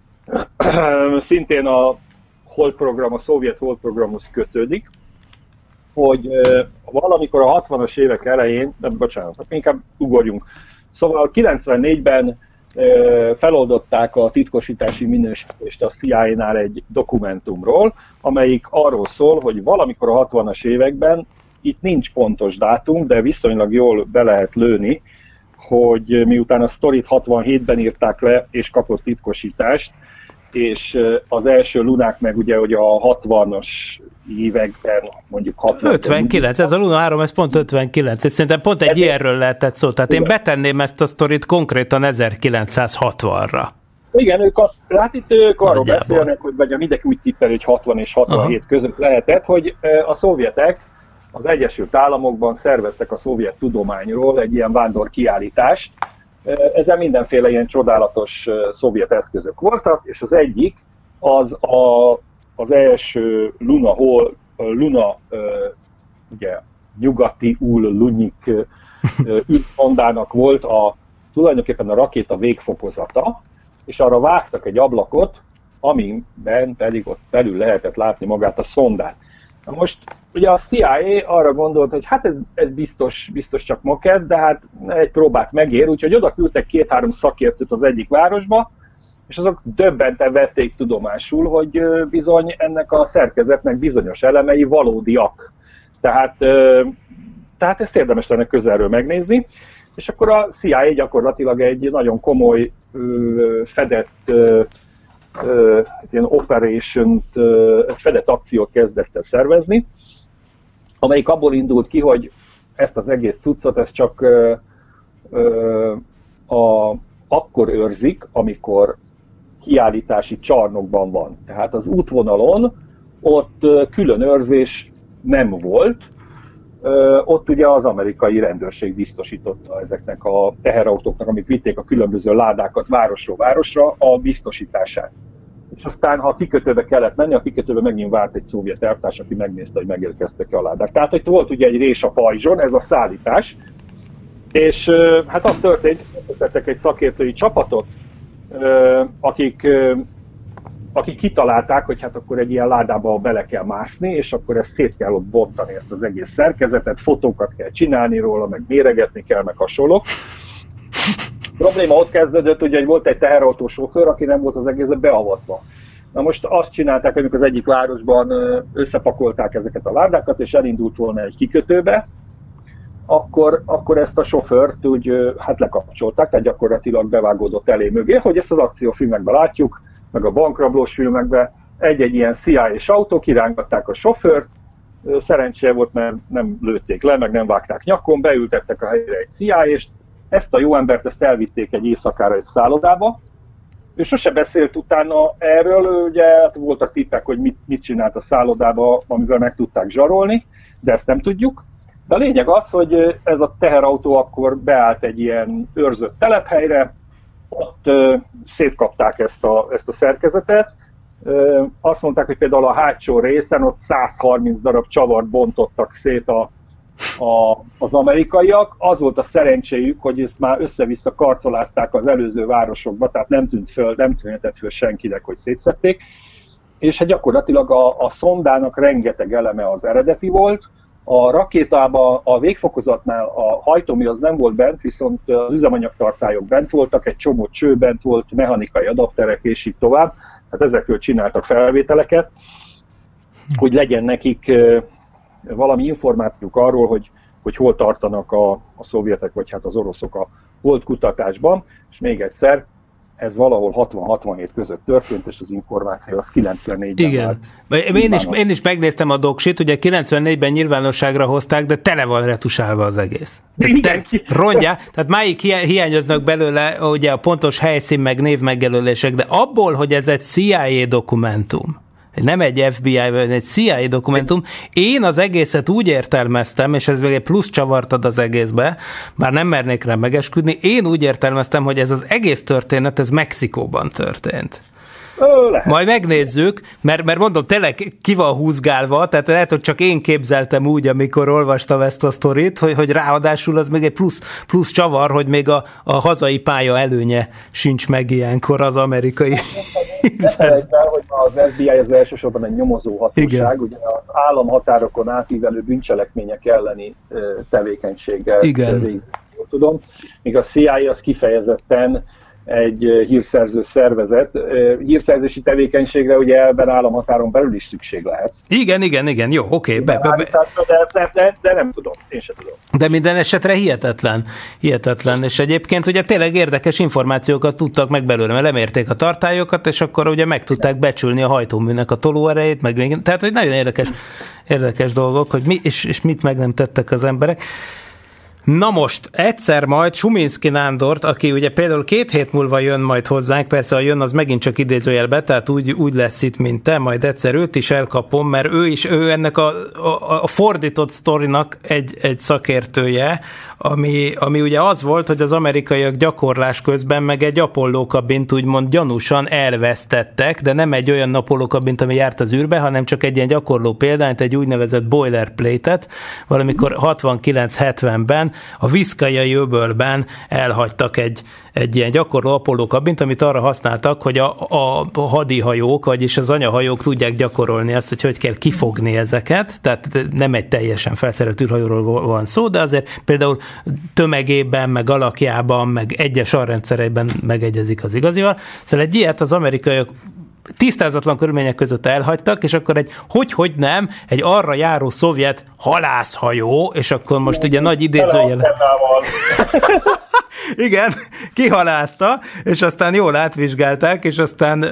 Szintén a Hold program, a szovjet Hold programhoz kötődik, hogy valamikor a hatvanas évek elején, nem, bocsánat, inkább ugorjunk. Szóval kilencvennégyben feloldották a titkosítási minősítést a C I A-nál egy dokumentumról, amelyik arról szól, hogy valamikor a hatvanas években, itt nincs pontos dátum, de viszonylag jól be lehet lőni, hogy miután a sztorit hatvanhétben írták le, és kapott titkosítást, és az első lunák meg ugye, ugye a hatvanas években, mondjuk hatvan. ötvenkilenc, ez a Luna három, ez pont ötvenkilenc, és szerintem pont egy ilyenről lehetett szó, tehát én betenném ezt a sztorit konkrétan ezerkilencszázhatvanra. Igen, ők azt, hát itt ők arról beszélnek, hogy vagy mindenki úgy tippel, hogy hatvan és hatvanhét Aha. között lehetett, hogy a szovjetek az Egyesült Államokban szerveztek a szovjet tudományról egy ilyen vándorkiállítást. Ezen mindenféle ilyen csodálatos szovjet eszközök voltak, és az egyik az a, az első Luna Luna, ugye nyugati Ul-Lunyik űrszondának volt a, tulajdonképpen a rakéta végfokozata, és arra vágtak egy ablakot, amiben pedig ott belül lehetett látni magát a szondát. Na most ugye a C I A arra gondolt, hogy hát ez, ez biztos, biztos csak makett, de hát egy próbát megér, úgyhogy oda küldtek két-három szakértőt az egyik városba, és azok döbbenten vették tudomásul, hogy bizony ennek a szerkezetnek bizonyos elemei valódiak. Tehát, tehát ezt érdemes lenne közelről megnézni. És akkor a C I A gyakorlatilag egy nagyon komoly, fedett ilyen operation-t, fedett akciót kezdett el szervezni, amelyik abból indult ki, hogy ezt az egész cuccot, ezt csak a, akkor őrzik, amikor kiállítási csarnokban van. Tehát az útvonalon ott külön őrzés nem volt, ott ugye az amerikai rendőrség biztosította ezeknek a teherautóknak, amik vitték a különböző ládákat városról városra, a biztosítását. És aztán, ha a kikötőbe kellett menni, a kikötőbe megint várt egy szovjet elvtárs, aki megnézte, hogy megérkeztek a ládák. Tehát itt volt ugye egy rés a pajzson, ez a szállítás, és hát az történt, hogy tettek egy szakértői csapatot, akik, akik kitalálták, hogy hát akkor egy ilyen ládába bele kell mászni, és akkor ezt szét kell ott bontani, ezt az egész szerkezetet, fotókat kell csinálni róla, meg méregetni kell, meg hasonlók. A probléma ott kezdődött, ugye, hogy volt egy teherautó sofőr, aki nem volt az egészben beavatva. Na most azt csinálták, hogy az egyik városban összepakolták ezeket a ládákat, és elindult volna egy kikötőbe, akkor, akkor ezt a sofőrt úgy hát lekapcsolták, tehát gyakorlatilag bevágódott elé mögé, hogy ezt az akciófilmekben látjuk, meg a bankrablós filmekben, egy-egy ilyen C I A-s autó, kirángatták a sofőrt, szerencséje volt, mert nem lőtték le, meg nem vágták nyakon, beültettek a helyre egy C I A-st, ezt a jó embert ezt elvitték egy éjszakára egy szállodába. Ő sose beszélt utána erről, ugye hát voltak tippek, hogy mit, mit csinált a szállodába, amivel meg tudták zsarolni, de ezt nem tudjuk. De a lényeg az, hogy ez a teherautó akkor beállt egy ilyen őrzött telephelyre, ott ö, szétkapták ezt a, ezt a szerkezetet. Ö, azt mondták, hogy például a hátsó részen ott száz harminc darab csavart bontottak szét a, a, az amerikaiak. Az volt a szerencséjük, hogy ezt már össze-vissza karcolázták az előző városokba, tehát nem tűnt föl, nem tűnhetett föl senkinek, hogy szétszették. És hát gyakorlatilag a, a szondának rengeteg eleme az eredeti volt. A rakétában, a végfokozatnál a hajtómű az nem volt bent, viszont az üzemanyagtartályok bent voltak, egy csomó cső bent volt, mechanikai adapterek és így tovább. Tehát ezekről csináltak felvételeket, hogy legyen nekik valami információk arról, hogy, hogy hol tartanak a, a szovjetek, vagy hát az oroszok a volt kutatásban. És még egyszer, ez valahol hatvan-hatvanhét között történt, és az információ az kilencvennégyben Igen. Én is, én is megnéztem a doksit, ugye kilencvennégyben nyilvánosságra hozták, de tele van retusálva az egész. Te, rongya, tehát máig hiányoznak belőle ugye a pontos helyszín, meg név megjelölések, de abból, hogy ez egy C I A dokumentum, nem egy F B I, vagy egy C I A dokumentum. Én az egészet úgy értelmeztem, és ez még egy plusz csavart ad az egészbe, bár nem mernék rá megesküdni, én úgy értelmeztem, hogy ez az egész történet, ez Mexikóban történt. Lehet. Majd megnézzük, mert, mert mondom, tényleg ki van húzgálva, tehát lehet, hogy csak én képzeltem úgy, amikor olvastam ezt a sztorit, hogy, hogy ráadásul az még egy plusz, plusz csavar, hogy még a, a hazai pálya előnye sincs meg ilyenkor az amerikai. Ne felejtsd el, hogy az F B I az elsősorban egy nyomozó hatóság, ugye az államhatárokon átívelő bűncselekmények elleni tevékenységgel végül, tudom, míg a C I A az kifejezetten egy hírszerző szervezet. Hírszerzési tevékenységre ugye ebben államhatáron belül is szükség lehet. Igen, igen, igen, jó, oké. Okay. De, de, de, de nem tudom, én sem tudom. De minden esetre hihetetlen, hihetetlen, és egyébként ugye tényleg érdekes információkat tudtak meg belőle, mert lemérték a tartályokat, és akkor ugye meg tudták becsülni a hajtóműnek a tolóerejét, meg még, tehát hogy nagyon érdekes, érdekes dolgok, hogy mi, és, és mit meg nem tettek az emberek. Na most, egyszer majd Suminski Nándort, aki ugye például két hét múlva jön majd hozzánk, persze a jön az megint csak idézőjelbe, tehát úgy, úgy lesz itt, mint te, majd egyszer őt is elkapom, mert ő is, ő ennek a, a, a fordított sztorinak egy, egy szakértője, ami, ami ugye az volt, hogy az amerikaiak gyakorlás közben meg egy Apollo kabint úgymond gyanúsan elvesztettek, de nem egy olyan Apollo kabint, ami járt az űrbe, hanem csak egy ilyen gyakorló példányt, egy úgynevezett boilerplate-et, valamikor hatvankilenc-hetvenben a Viszkajai öbölben elhagytak egy, egy ilyen gyakorló Apollo kabint, amit arra használtak, hogy a, a hadihajók, vagyis az anyahajók tudják gyakorolni azt, hogy hogy kell kifogni ezeket, tehát nem egy teljesen felszerelt űrhajóról van szó, de azért például tömegében, meg alakjában, meg egyes alrendszereiben megegyezik az igazival. Szóval egy ilyet az amerikaiak tisztázatlan körülmények között elhagytak, és akkor egy hogy-hogy nem, egy arra járó szovjet halászhajó, és akkor most ugye nagy idézőjel... Igen, kihalázta, és aztán jól átvizsgálták, és aztán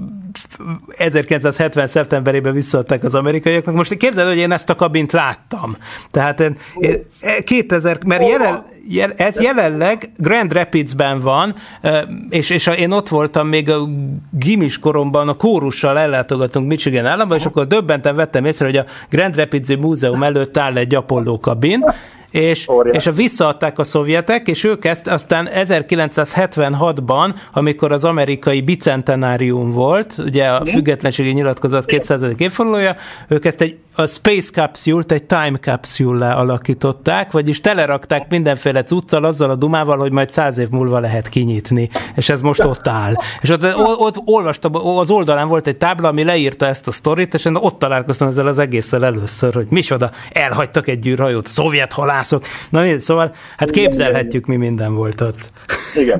ezerkilencszázhetven. szeptemberében visszaadták az amerikaiaknak. Most képzeld, hogy én ezt a kabint láttam. Tehát kétezer, mert jelen, ez jelenleg Grand Rapidsben van, és, és én ott voltam még a gimis koromban, a kórussal ellátogatunk Michigan államban, és akkor döbbenten vettem észre, hogy a Grand Rapids Múzeum előtt áll egy Apollo kabin, és, és visszaadták a szovjetek, és ők ezt aztán ezerkilencszázhetvenhatban, amikor az amerikai bicentenárium volt, ugye a függetlenségi nyilatkozat kétszázadik évfordulója, ők ezt egy a Space Capsule-t egy Time Capsule-lá alakították, vagyis telerakták mindenféle cuccal, azzal a dumával, hogy majd száz év múlva lehet kinyitni, és ez most ott áll. És ott, ott olvastam, az oldalán volt egy tábla, ami leírta ezt a sztorit, és én ott találkoztam ezzel az egésszel először, hogy misoda, elhagytak egy űrhajót, szovjet halászok. Na, szóval, hát képzelhetjük, mi minden volt ott. Igen.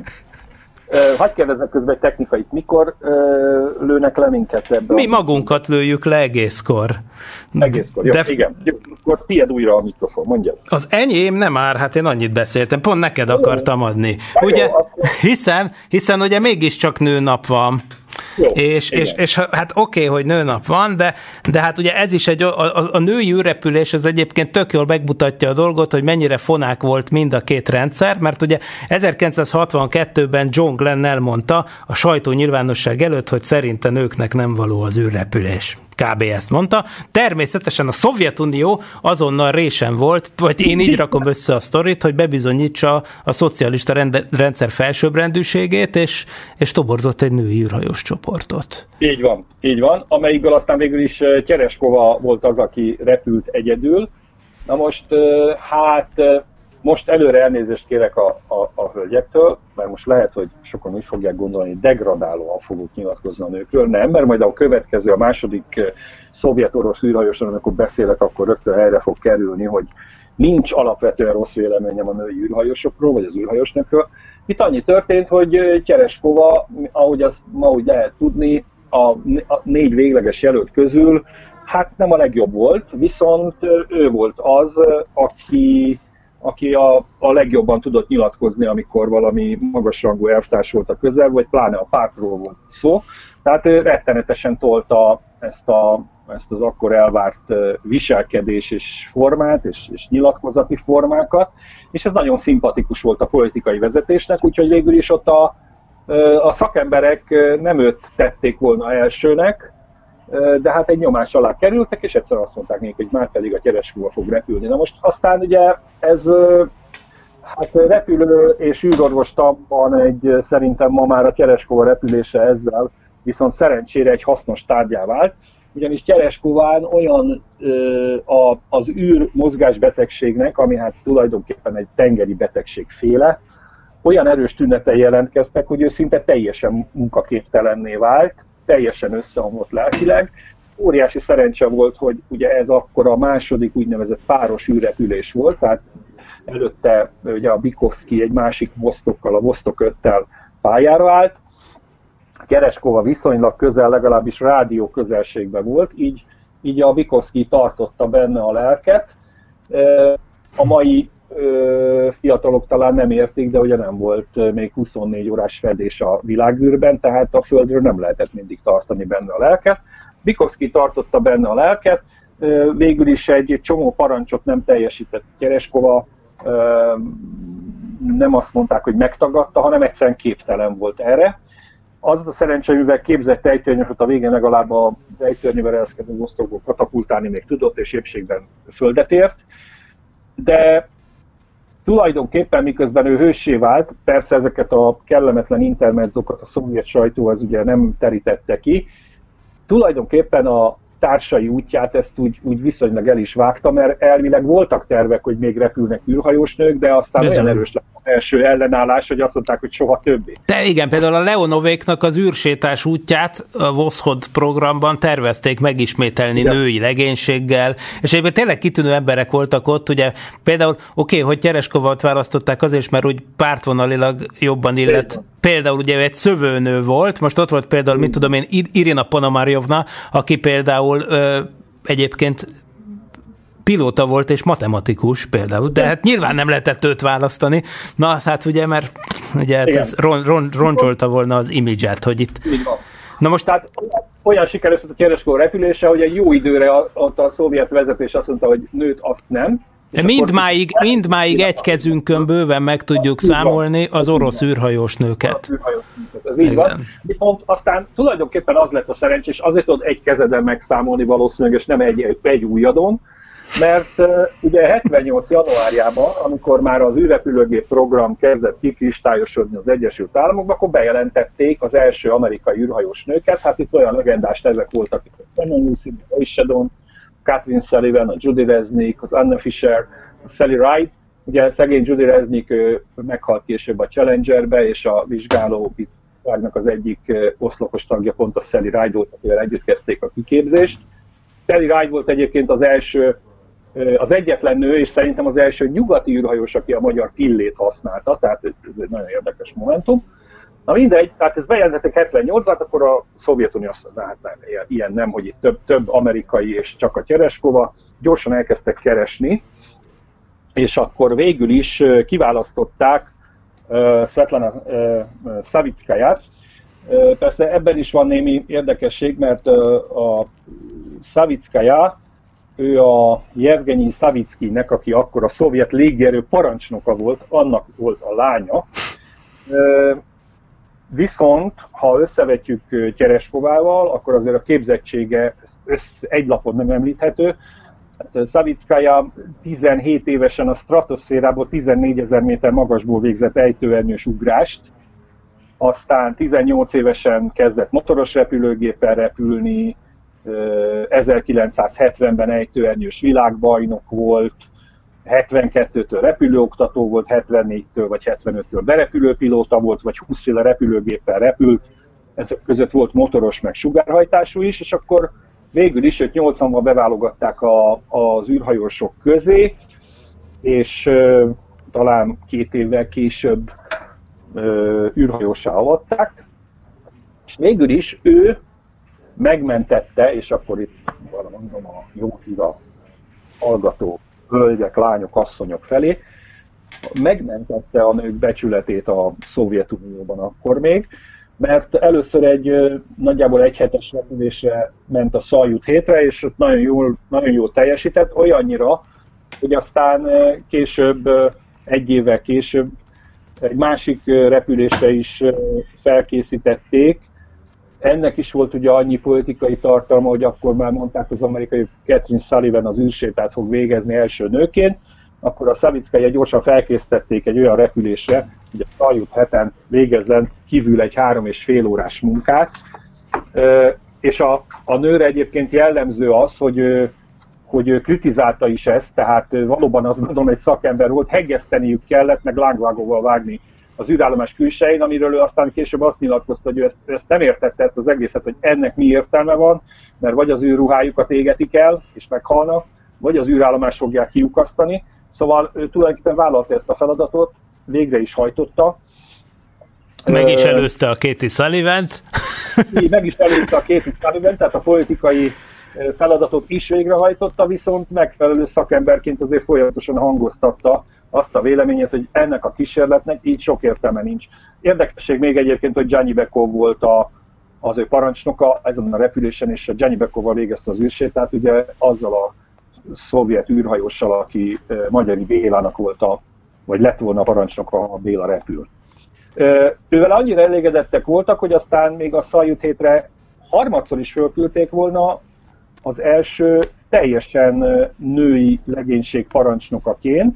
Hadd kérdezzek közben egy technikait. Mikor ö, lőnek le minket ebben? Mi magunkat lőjük le egészkor. Egészkor, jó, De... igen. Jó, akkor tiéd újra a mikrofon, mondjad. Az enyém nem ár, hát én annyit beszéltem, pont neked akartam adni. Ugye, hiszen, hiszen ugye mégiscsak nőnap van. Jó, és, és, és hát oké, okay, hogy nőnap van, de, de hát ugye ez is egy, a, a, a női űrrepülés az egyébként tök jól megmutatja a dolgot, hogy mennyire fonák volt mind a két rendszer, mert ugye ezerkilencszázhatvankettőben John Glenn elmondta a sajtó nyilvánosság előtt, hogy szerinte nőknek nem való az űrrepülés. Kb. Ezt mondta. Természetesen a Szovjetunió azonnal résen volt, vagy én így rakom össze a sztorit, hogy bebizonyítsa a szocialista rend- rendszer felsőbbrendűségét, és, és toborzott egy női űrhajós csoportot. Így van, így van, amelyikből aztán végül is Tereskova volt az, aki repült egyedül. Na most, hát most előre elnézést kérek a, a, a hölgyektől, mert most lehet, hogy sokan úgy fogják gondolni, hogy degradálóan fogok nyilatkozni a nőkről. Nem, mert majd a következő, a második szovjet-orosz űrhajósról, amikor beszélek, akkor rögtön helyre fog kerülni, hogy nincs alapvetően rossz véleményem a női űrhajósokról, vagy az űrhajósnőkről. Itt annyi történt, hogy Tereskova, ahogy azt ma úgy lehet tudni, a négy végleges jelölt közül, hát nem a legjobb volt, viszont ő volt az, aki aki a, a legjobban tudott nyilatkozni, amikor valami magasrangú elvtárs volt a közel, vagy pláne a pártról volt szó. Tehát ő rettenetesen tolta ezt, a, ezt az akkor elvárt viselkedés és formát, és, és nyilatkozati formákat, és ez nagyon szimpatikus volt a politikai vezetésnek, úgyhogy végül is ott a, a szakemberek nem őt tették volna elsőnek, de hát egy nyomás alá kerültek, és egyszer azt mondták még, hogy már pedig a Tereskova fog repülni. Na most aztán ugye ez hát repülő és űrorvostamban egy szerintem ma már a Tereskova repülése ezzel viszont szerencsére egy hasznos tárgyá vált, ugyanis Tereskován olyan a, az űr mozgásbetegségnek, ami hát tulajdonképpen egy tengeri betegségféle, olyan erős tünetei jelentkeztek, hogy ő szinte teljesen munkaképtelenné vált, teljesen összeomlott lelkileg. Óriási szerencse volt, hogy ugye ez akkor a második úgynevezett páros űrrepülés volt, tehát előtte ugye a Bikovszky egy másik Vostokkal, a Vostok öttel pályára állt. Tereskova viszonylag közel, legalábbis rádió közelségben volt, így, így a Bikovszky tartotta benne a lelket. A mai fiatalok talán nem értik, de ugye nem volt még huszonnégy órás fedés a világűrben, tehát a Földről nem lehetett mindig tartani benne a lelket. Bikovszky tartotta benne a lelket, végül is egy csomó parancsot nem teljesített Tereskova, nem azt mondták, hogy megtagadta, hanem egyszerűen képtelen volt erre. Az a szerencse, mivel képzett ejtőernyőt a végén legalább az ejtőernyővel elszkedő osztagból katapultálni még tudott, és épségben földet ért. De tulajdonképpen miközben ő hőssé vált, persze ezeket a kellemetlen intermezzokat a szovjet sajtó az ugye nem terítette ki, tulajdonképpen a társai útját ezt úgy, úgy viszonylag el is vágta, mert elvileg voltak tervek, hogy még repülnek űrhajós nők, de aztán Bizony. olyan erős lett az első ellenállás, hogy azt mondták, hogy soha többé. De igen, például a Leonovéknak az űrsétás útját a Voszhod programban tervezték megismételni igen. női legénységgel, és egyébként tényleg kitűnő emberek voltak ott, ugye például oké, okay, hogy Tereskovat választották azért, mert úgy pártvonalilag jobban illet. Igen. Például ugye egy szövőnő volt, most ott volt például, mit tudom én, Irina Ponomarjovna, aki például ö, egyébként pilóta volt és matematikus például, de hát nyilván nem lehetett őt választani. Na, hát ugye, mert ugye hát ez ron, ron, roncsolta volna az imidzset, hogy itt... Na most... Tehát olyan sikeres volt a Tereskova repülése, hogy egy jó időre a, a, a szovjet vezetés azt mondta, hogy nőt azt nem. Mindmáig, mindmáig egy kezünkön bőven meg tudjuk számolni az orosz űrhajós nőket. Ez így van. Viszont aztán tulajdonképpen az lett a szerencsés, azért tudod egy kezeden megszámolni valószínűleg, és nem egy, egy ujjadon, mert uh, ugye hetvennyolc januárjában, amikor már az űrrepülőgép program kezdett kikristályosodni az Egyesült Államokban, akkor bejelentették az első amerikai űrhajós nőket. Hát itt olyan legendás nevek voltak, mint a Shannon Lucy, a Ishadon, Katrin Sullivan, a Judy Resnik, az Anna Fisher, a Sally Ride. Ugye szegény Judy Resnik meghalt később a Challengerbe, és a vizsgáló bizottságnak az egyik oszlopos tagja pont a Sally Ride volt, akivel együtt kezdték a kiképzést. Sally Ride volt egyébként az első, az egyetlen nő, és szerintem az első nyugati űrhajós, aki a magyar pillét használta, tehát ez egy nagyon érdekes momentum. Na mindegy, tehát ez bejelentették hetvennyolcban, akkor a Szovjetunió azt mondta, hát nem, ilyen nem, hogy itt több, több amerikai és csak a Tereskova. Gyorsan elkezdtek keresni, és akkor végül is kiválasztották uh, Svetlana uh, Savitskaját. Uh, persze ebben is van némi érdekesség, mert uh, a Savitskaja, ő a Jevgenyi Savitszkinek, aki akkor a szovjet légierő parancsnoka volt, annak volt a lánya. Uh, Viszont, ha összevetjük Tereskovával, akkor azért a képzettsége össze, egy lapon nem említhető. Hát Savitskaja tizenhét évesen a stratoszférából tizennégy-ezer méter magasból végzett ejtőernyős ugrást, aztán tizennyolc évesen kezdett motoros repülőgéppel repülni, ezerkilencszázhetvenben ejtőernyős világbajnok volt, hetvenkettőtől repülőoktató volt, hetvennégytől vagy hetvenöttől berepülőpilóta volt, vagy húszféle repülőgéppel repült, ezek között volt motoros meg sugárhajtású is, és akkor végül is őt nyolcvanban beválogatták a, az űrhajósok közé, és ö, talán két évvel később ö, űrhajósá avatták, és végül is ő megmentette, és akkor itt mondom a jó hír a hallgató hölgyek, lányok, asszonyok felé, megmentette a nők becsületét a Szovjetunióban akkor még, mert először egy nagyjából egy hetes repülésre ment a Szajut hétre, és ott nagyon jól, nagyon jól teljesített, olyannyira, hogy aztán később, egy évvel később egy másik repülésre is felkészítették. Ennek is volt ugye annyi politikai tartalma, hogy akkor már mondták az amerikai, hogy Katrin Sullivan az űrsétát fog végezni első nőként, akkor a Savitskaja gyorsan felkészítették egy olyan repülésre, hogy a Szajut heten végezzen kívül egy három és fél órás munkát. És a, a nőre egyébként jellemző az, hogy, hogy ő kritizálta is ezt, tehát valóban azt gondolom, egy szakember volt, hegeszteniük kellett, meg lángvágóval vágni az űrállomás külsején, amiről ő aztán később azt nyilatkozta, hogy ő ezt, ezt nem értette, ezt az egészet, hogy ennek mi értelme van, mert vagy az űrruhájukat égetik el, és meghalnak, vagy az űrállomást fogják kiukasztani. Szóval ő tulajdonképpen vállalta ezt a feladatot, végre is hajtotta. Meg is előzte a Katie Sullivant. Meg is előzte a Katie Sullivant, tehát a politikai feladatot is végrehajtotta, viszont megfelelő szakemberként azért folyamatosan hangoztatta azt a véleményét, hogy ennek a kísérletnek így sok értelme nincs. Érdekesség még egyébként, hogy Gianni Bekov volt a, az ő parancsnoka ezen a repülésen, és a Gianni Bekovval végezte az űrsétát, ugye azzal a szovjet űrhajóssal, aki Magyari Bélának volt a, vagy lett volna a parancsnoka, ha Béla repül. Ővel annyira elégedettek voltak, hogy aztán még a Szajut hétre harmadszor is fölküldték volna az első teljesen női legénység parancsnokaként,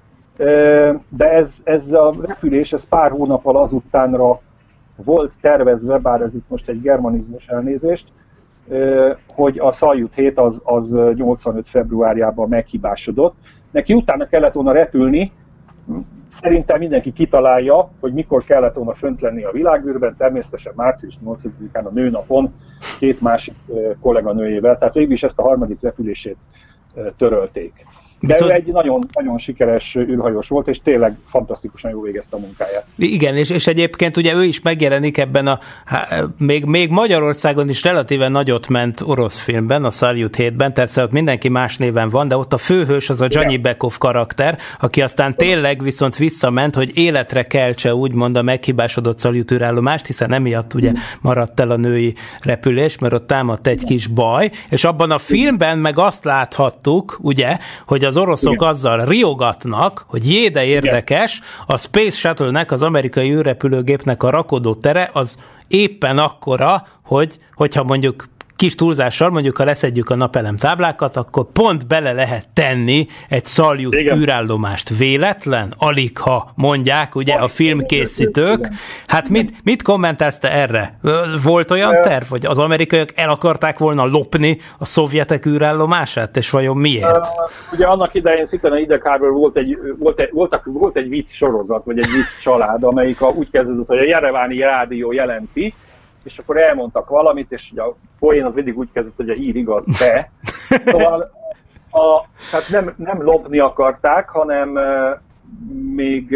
de ez, ez a repülés ez pár hónappal azutánra volt tervezve, bár ez itt most egy germanizmus elnézést, hogy a Szajut hét az, az nyolcvanöt februárjában meghibásodott. Neki utána kellett volna repülni, szerintem mindenki kitalálja, hogy mikor kellett volna fönt lenni a világűrben, természetesen március nyolcadikán a nőnapon két másik kolléganőjével, tehát végül is ezt a harmadik repülését törölték. De Viszont... ő egy nagyon, nagyon sikeres űrhajós volt, és tényleg fantasztikusan jól végezte a munkáját. Igen, és, és egyébként ugye ő is megjelenik ebben a, há, még, még Magyarországon is relatíven nagyot ment orosz filmben, a Szajut hétben, tehát ott mindenki más néven van, de ott a főhős az a Dzsanyibekov karakter, aki aztán tényleg viszont visszament, hogy életre keltse úgymond a meghibásodott Szajut űrállomást, hiszen emiatt ugye maradt el a női repülés, mert ott támadt egy kis baj, és abban a filmben meg azt láthattuk, ugye, hogy az oroszok igen. azzal riogatnak, hogy jé, de érdekes, a Space Shuttle-nek, az amerikai űrrepülőgépnek a rakodótere az éppen akkora, hogy, hogyha mondjuk kis túlzással, mondjuk ha leszedjük a napelem táblákat, akkor pont bele lehet tenni egy Szajut űrállomást. Véletlen? Alig ha mondják, ugye a filmkészítők. Hát mit, mit kommentálsz te erre? Volt olyan terv, hogy az amerikaiak el akarták volna lopni a szovjetek űrállomását, és vajon miért? Uh, ugye annak idején szintén a idegháború volt egy, volt egy, voltak, volt egy vicc sorozat, vagy egy vicc család, amelyik a, úgy kezdődött, hogy a Jereváni rádió jelenti, és akkor elmondtak valamit, és ugye a poén az mindig úgy kezdett, hogy a hír igaz, de. Szóval a, tehát nem, nem lopni akarták, hanem uh, még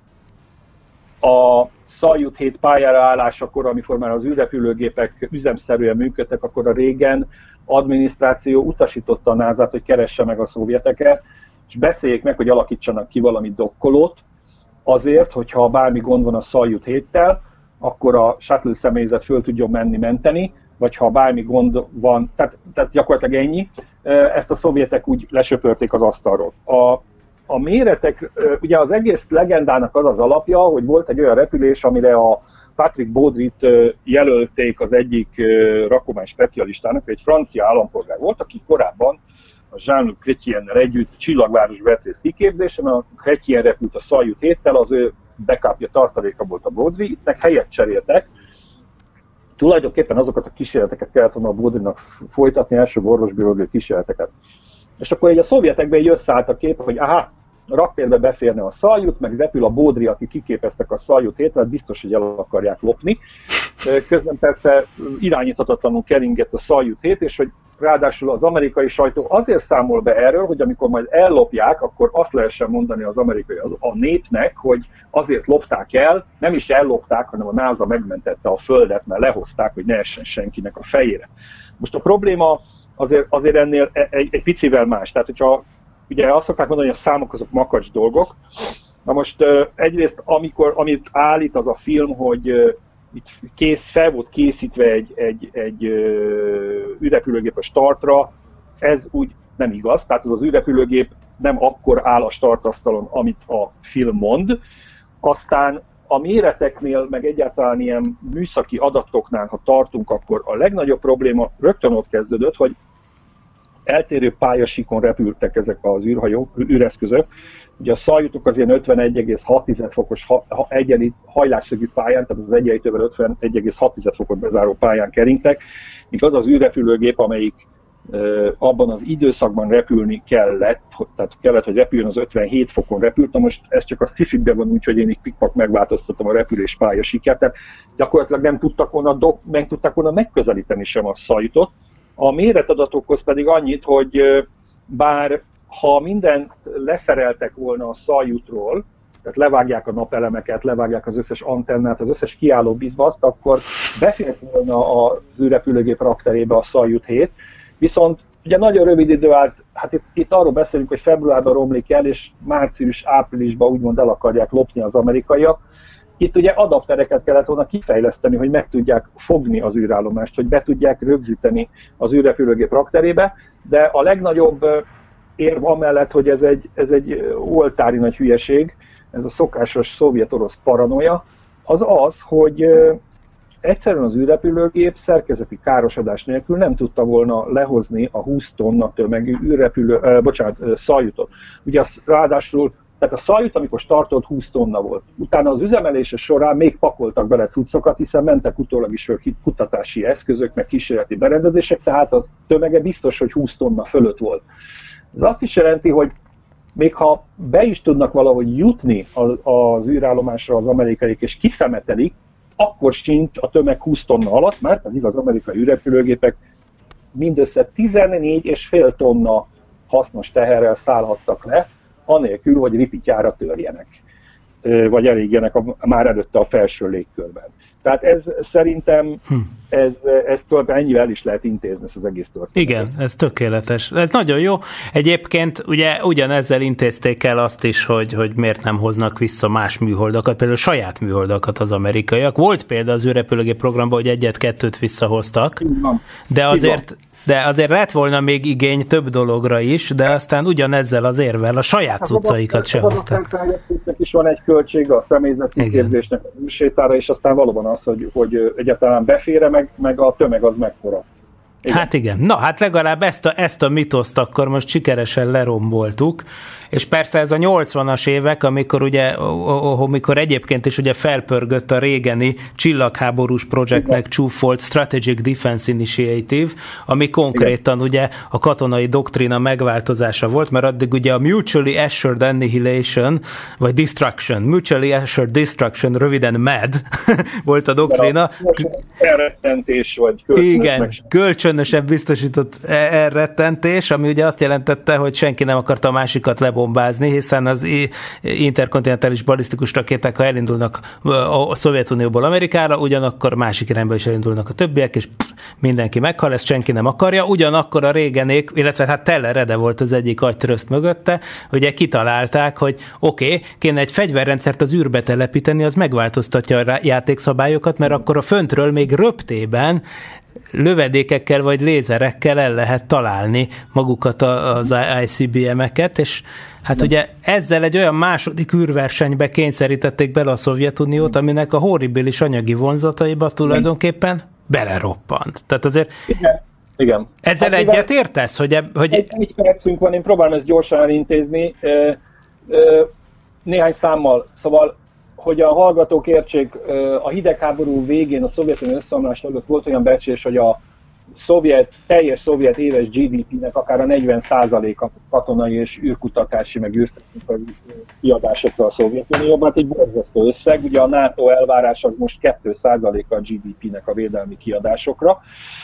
uh, a Szajut hét pályára állásakor, amikor már az űrrepülőgépek üzemszerűen működtek, akkor a régen adminisztráció utasította a názát, hogy keresse meg a szovjeteket, és beszéljék meg, hogy alakítsanak ki valami dokkolót, azért, hogyha bármi gond van a Szajut héttel, akkor a shuttle személyzet föl tudjon menni menteni, vagy ha bármi gond van, tehát, tehát gyakorlatilag ennyi, ezt a szovjetek úgy lesöpörték az asztalról. A, a méretek, ugye az egész legendának az az alapja, hogy volt egy olyan repülés, amire a Patrick Baudryt jelölték az egyik rakomány specialistának, egy francia állampolgár volt, aki korábban a Jean-Luc Chrétiennel együtt csillagváros becész kiképzésen, a Chrétien repült a Szajut héttel, az ő backupja, tartaléka volt a Baudrynek, helyet cseréltek. Tulajdonképpen azokat a kísérleteket kellett volna a Baudrynak folytatni, első orvosbiológiai kísérleteket. És akkor egy a szovjetekben így összeállt a kép, hogy aha, a raktérbe beférne a Szajut, meg repül a Baudry, aki kiképeztek a Szajut hétre, biztos, hogy el akarják lopni. Közben persze irányíthatatlanul keringett a Szajut hét, és hogy ráadásul az amerikai sajtó azért számol be erről, hogy amikor majd ellopják, akkor azt lehessen mondani az amerikai a népnek, hogy azért lopták el, nem is ellopták, hanem a NASA megmentette a Földet, mert lehozták, hogy ne essen senkinek a fejére. Most a probléma azért, azért ennél egy, egy picivel más. Tehát, hogyha ugye azt szokták mondani, hogy a számok azok makacs dolgok. Na most egyrészt, amikor, amit állít az a film, hogy itt kész, fel volt készítve egy, egy, egy űrrepülőgép a startra, ez úgy nem igaz, tehát az az űrrepülőgép nem akkor áll a startasztalon, amit a film mond. Aztán a méreteknél, meg egyáltalán ilyen műszaki adatoknál, ha tartunk, akkor a legnagyobb probléma rögtön ott kezdődött, hogy eltérő pályasíkon repültek ezek az űrhajók, űreszközök. Ugye a Szajutok az ilyen ötvenegy egész hat fokos ha, ha, egyenlít hajlásszögű pályán, tehát az egyenlítővel ötvenegy egész hat fokot bezáró pályán keringtek, míg az az űrrepülőgép, amelyik e, abban az időszakban repülni kellett, tehát kellett, hogy repüljön, az ötvenhét fokon repült, na most ez csak a sci-fikben van úgy, hogy én így pikpak megváltoztatom a repülés pályasíkját, tehát gyakorlatilag nem tudtak volna, do, meg tudtak volna megközelíteni sem a Szajutot. A méretadatokhoz pedig annyit, hogy bár ha mindent leszereltek volna a Szajutról, tehát levágják a napelemeket, levágják az összes antennát, az összes kiálló bizbaszt, akkor befért volna az űrrepülőgép rakterébe a Szajut hét, viszont ugye nagyon rövid idő állt, hát itt, itt arról beszélünk, hogy februárban romlik el, és március-áprilisban úgymond el akarják lopni az amerikaiak. Itt ugye adaptereket kellett volna kifejleszteni, hogy meg tudják fogni az űrállomást, hogy be tudják rögzíteni az űrrepülőgép rakterébe, de a legnagyobb érv amellett, hogy ez egy, ez egy oltári nagy hülyeség, ez a szokásos szovjet-orosz paranoia, az az, hogy egyszerűen az űrrepülőgép szerkezeti károsodás nélkül nem tudta volna lehozni a húsz tonna tömegű űrrepülő, eh, bocsánat, Szajutot. Ugye az, ráadásul, tehát a Szajut, amikor startolt, húsz tonna volt. Utána az üzemelése során még pakoltak bele cuccokat, hiszen mentek utólag is kutatási eszközök, meg kísérleti berendezések, tehát a tömege biztos, hogy húsz tonna fölött volt. Ez azt is jelenti, hogy még ha be is tudnak valahogy jutni az űrállomásra az amerikaiak, és kiszemetelik, akkor sincs a tömeg húsz tonna alatt, mert pedig az amerikai űrrepülőgépek mindössze tizennégy egész öt tonna hasznos teherrel szállhattak le, anélkül, hogy ripityára törjenek, vagy elégjenek a, már előtte a felső légkörben. Tehát ez szerintem, hm. ez, ez tulajdonképpen ennyivel el is lehet intézni ezt az egész történetet. Igen, ez tökéletes. Ez nagyon jó. Egyébként ugye ugyanezzel intézték el azt is, hogy, hogy miért nem hoznak vissza más műholdakat, például saját műholdakat az amerikaiak. Volt például az űrrepülőgép programban, hogy egyet-kettőt visszahoztak, de azért... De azért lett volna még igény több dologra is, de aztán ugyanezzel az érvel a saját cuccaikat se hozták. Az is van egy költsége a személyzetképzésnek, a műsétára, és aztán valóban az, hogy, hogy egyáltalán befére, meg, meg a tömeg az mekkora. Igen. Hát igen. Na, hát legalább ezt a, ezt a mitoszt akkor most sikeresen leromboltuk, és persze ez a nyolcvanas évek, amikor ugye, amikor egyébként is ugye felpörgött a régeni csillagháborús projektnek csúfolt Strategic Defense Initiative, ami konkrétan igen. ugye a katonai doktrína megváltozása volt, mert addig ugye a Mutually Assured Annihilation, vagy Destruction, Mutually Assured Destruction, röviden M A D volt a doktrína. Elrettentés, vagy igen, kölcsönösen biztosított elrettentés, ami ugye azt jelentette, hogy senki nem akarta a másikat lebombázni, hiszen az interkontinentális balisztikus rakéták, ha elindulnak a Szovjetunióból Amerikára, ugyanakkor másik irányba is elindulnak a többiek, és pff, mindenki meghal, ezt senki nem akarja. Ugyanakkor a régenék, illetve hát Teller Rede volt az egyik agytröszt mögötte, ugye kitalálták, hogy oké, okay, kéne egy fegyverrendszert az űrbe telepíteni, az megváltoztatja a játékszabályokat, mert akkor a föntről még röptében lövedékekkel vagy lézerekkel el lehet találni magukat az I C B M-eket, és hát ugye ezzel egy olyan második űrversenybe kényszerítették bele a Szovjetuniót, aminek a horribilis anyagi vonzataiba tulajdonképpen beleroppant. Tehát azért igen. Igen. Ezzel hát, egyet értesz? Hogy, eb, hogy... Egy, egy percünk van, én próbálom ezt gyorsan elintézni. Néhány számmal. Szóval, hogy a hallgatók értsék, a hidegháború végén a Szovjetunió összeomlás előtt volt olyan becslés, hogy a szovjet, teljes szovjet éves G D P-nek akár a negyven százaléka katonai és űrkutatási, meg űrtechnikai kiadásokra a Szovjetunióban. Hát egy borzasztó összeg. Ugye a NATO elvárás az most két százaléka a G D P-nek a védelmi kiadásokra.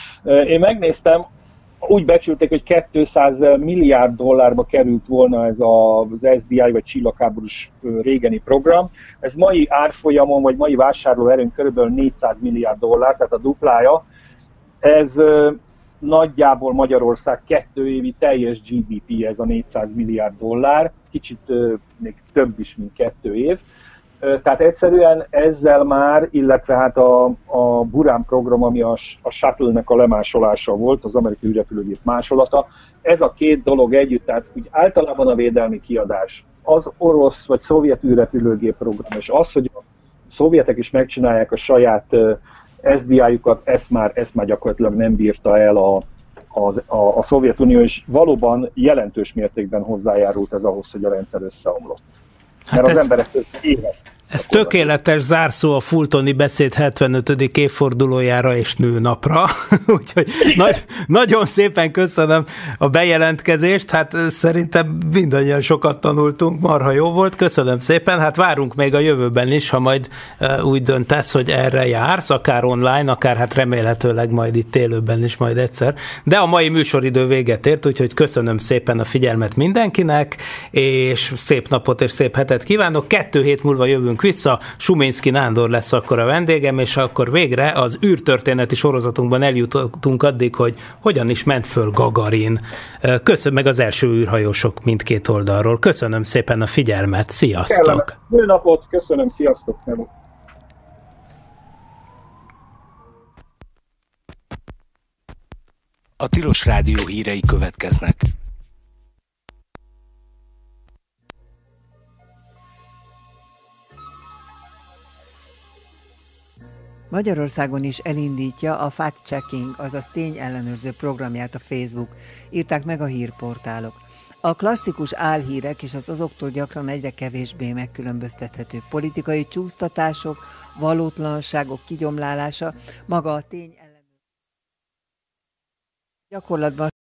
Én megnéztem, úgy becsülték, hogy kétszáz milliárd dollárba került volna ez az S D I, vagy csillagháborús régeni program. Ez mai árfolyamon, vagy mai vásárlóerőn körülbelül négyszáz milliárd dollár, tehát a duplája. Ez nagyjából Magyarország kettő évi teljes G D P, ez a négyszáz milliárd dollár, kicsit még több is, mint kettő év. Tehát egyszerűen ezzel már, illetve hát a, a Buran program, ami a, a Shuttle-nek a lemásolása volt, az amerikai űrrepülőgép másolata, ez a két dolog együtt, tehát úgy általában a védelmi kiadás, az orosz vagy szovjet űrrepülőgép program, és az, hogy a szovjetek is megcsinálják a saját S D I-jukat, ezt már, ezt már gyakorlatilag nem bírta el a, a, a, a Szovjetunió, és valóban jelentős mértékben hozzájárult ez ahhoz, hogy a rendszer összeomlott. Hát mert az ez, emberek érezték. Ez tökéletes zárszó a Fultoni beszéd hetvenötödik évfordulójára és nőnapra. Úgyhogy nagy, nagyon szépen köszönöm a bejelentkezést. Hát szerintem mindannyian sokat tanultunk, marha jó volt. Köszönöm szépen. Hát várunk még a jövőben is, ha majd uh, úgy döntesz, hogy erre jársz, akár online, akár hát remélhetőleg majd itt élőben is majd egyszer. De a mai műsoridő véget ért, úgyhogy köszönöm szépen a figyelmet mindenkinek, és szép napot és szép hetet kívánok. Kettő hét múlva jövünk vissza, Suminski Nándor lesz akkor a vendégem, és akkor végre az űrtörténeti sorozatunkban eljutottunk addig, hogy hogyan is ment föl Gagarin. Köszönöm meg az első űrhajósok mindkét oldalról. Köszönöm szépen a figyelmet, sziasztok! Jó napot, köszönöm, sziasztok! A Tilos Rádió hírei következnek. Magyarországon is elindítja a fact-checking, azaz tényellenőrző programját a Facebook, írták meg a hírportálok. A klasszikus álhírek és az azoktól gyakran egyre kevésbé megkülönböztethető politikai csúsztatások, valótlanságok kigyomlálása, maga a tényellenőrző gyakorlatban